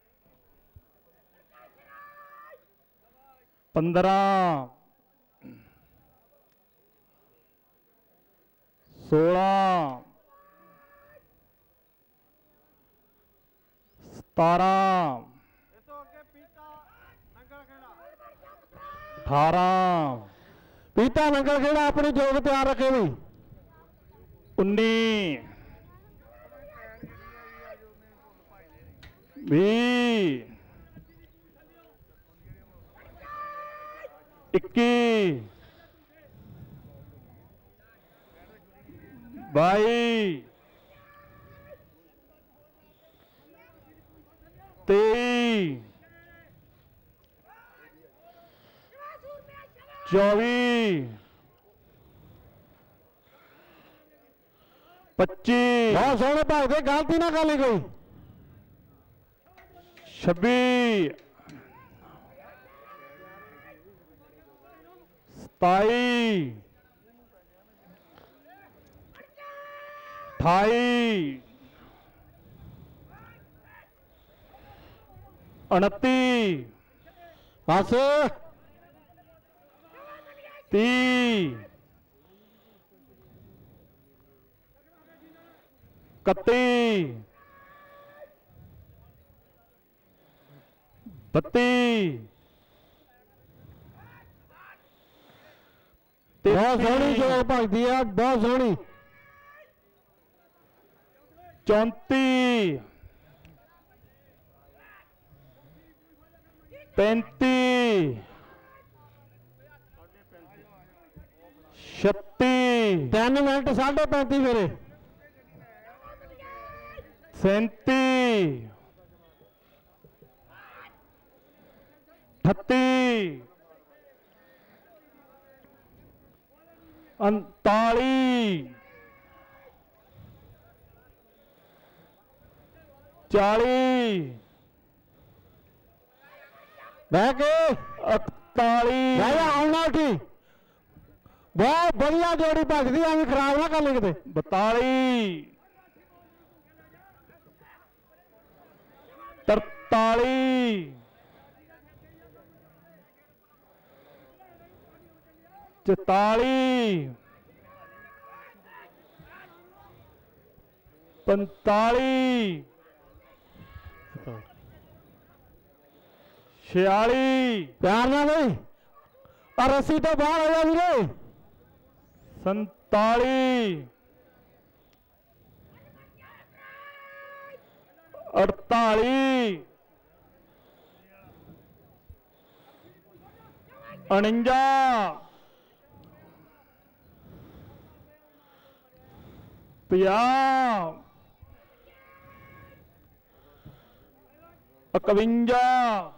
15 16 17 18 ਪੀਤਾ ਨੰਗਲ ਖੇੜਾ ਆਪਣੀ ਜੋਗ ਤਿਆਰ ਰੱਖੇ ਵੀ 19 20 21 22 23 24 25 ਬਹੁਤ ਸੋਹਣੇ ਭਾਈ ਦੇ ਗਲਤੀ ਨਾ ਕਰ ਲਈ ਕੋਈ 26 27 28 29 ਬਸ 30 31 32 ਬਹੁਤ ਸੋਹਣੀ ਜੋਗ ਭਗਦੀ ਆ, ਬਹੁਤ ਸੋਹਣੀ 34 35 36 3 ਮਿੰਟ 35 ਮੇਰੇ 37 38 39 40 ਬਹਿ ਕੇ 41 ਰਾਜਾ ਆਉਣਾ ਉੱਠੀ ਬਹੁਤ ਵਧੀਆ ਜੋੜੀ ਭੱਜਦੀ ਐਵੇਂ ਖਰਾਬ ਨਾ ਕਰ ਲਈ ਕਿਤੇ 42 43 44 45 46 ਪਿਆਰ ਨਾਲ ਬਈ ਆ ਰੱਸੀ ਤੋਂ ਬਾਹਰ ਆ ਜਾ ਵੀਰੇ 47 48 49 50 51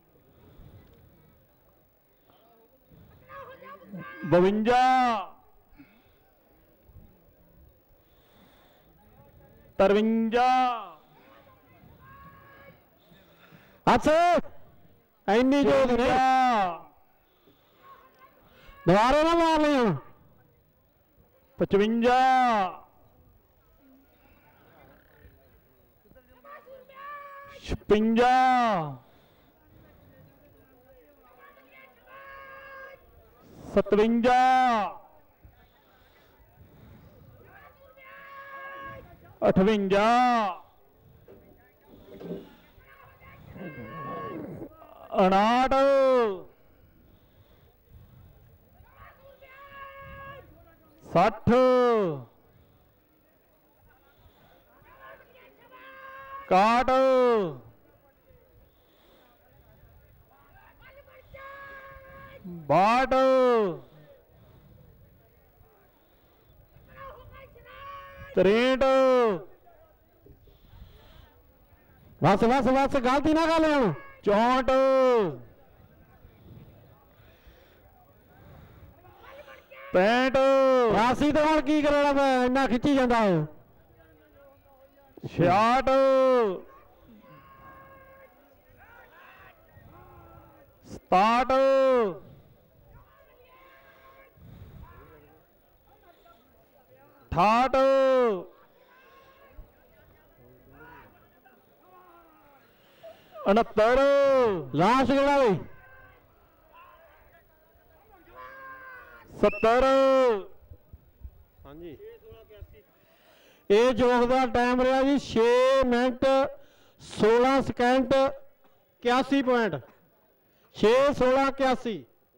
52 53 ਹੱਥ ਇੰਨੀ ਜੋਦ ਨਹੀਂ ਦੁਬਾਰੇ ਨਾ ਮਾਰ ਲਈ ਹੁਣ 55 56 57 58 59 60 61 62 63 ਬਸ ਬਸ ਬਸ ਗਲਤੀ ਨਾ ਕਰ ਲੈ ਹੁਣ 64 65 ਰਾਸੀ ਤੇ ਹੁਣ ਕੀ ਕਰਨਾ ਮੈਂ ਇੰਨਾ ਖਿੱਚੀ ਜਾਂਦਾ ਉਹ 66 67 68 69 ਲਾਸਟ ਕਿਹੜਾ ਬਈ 70 ਹਾਂਜੀ ਇਹ ਜੋਗ ਦਾ ਟਾਈਮ ਰਿਹਾ ਜੀ 6 ਮਿੰਟ 16 ਸਕਿੰਟ 81 ਪੁਆਇੰਟ 6 16 81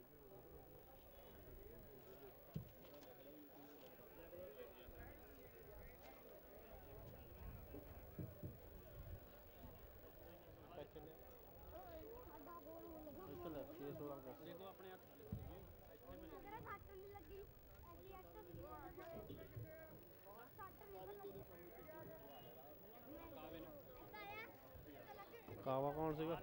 ਕਾਵਾ ਕੌਣ ਸੀਗਾ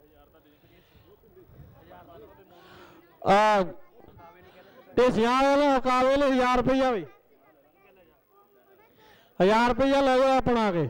ਆ ਢੇਸੀਆਂ ਵਾਲਾ ਕਾਵੇ ਲਈ 1000 ਰੁਪਇਆ ਵੀ 1000 ਰੁਪਇਆ ਲੈ ਜਾਓ ਆਪਣਾ ਕੇ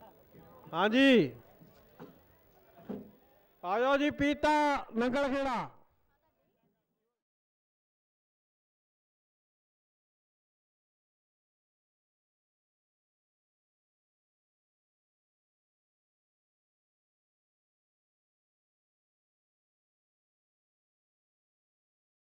ਹਾਂਜੀ ਆ ਜਾਓ ਜੀ ਪੀਤਾ ਨੰਗਲ ਖੇੜਾ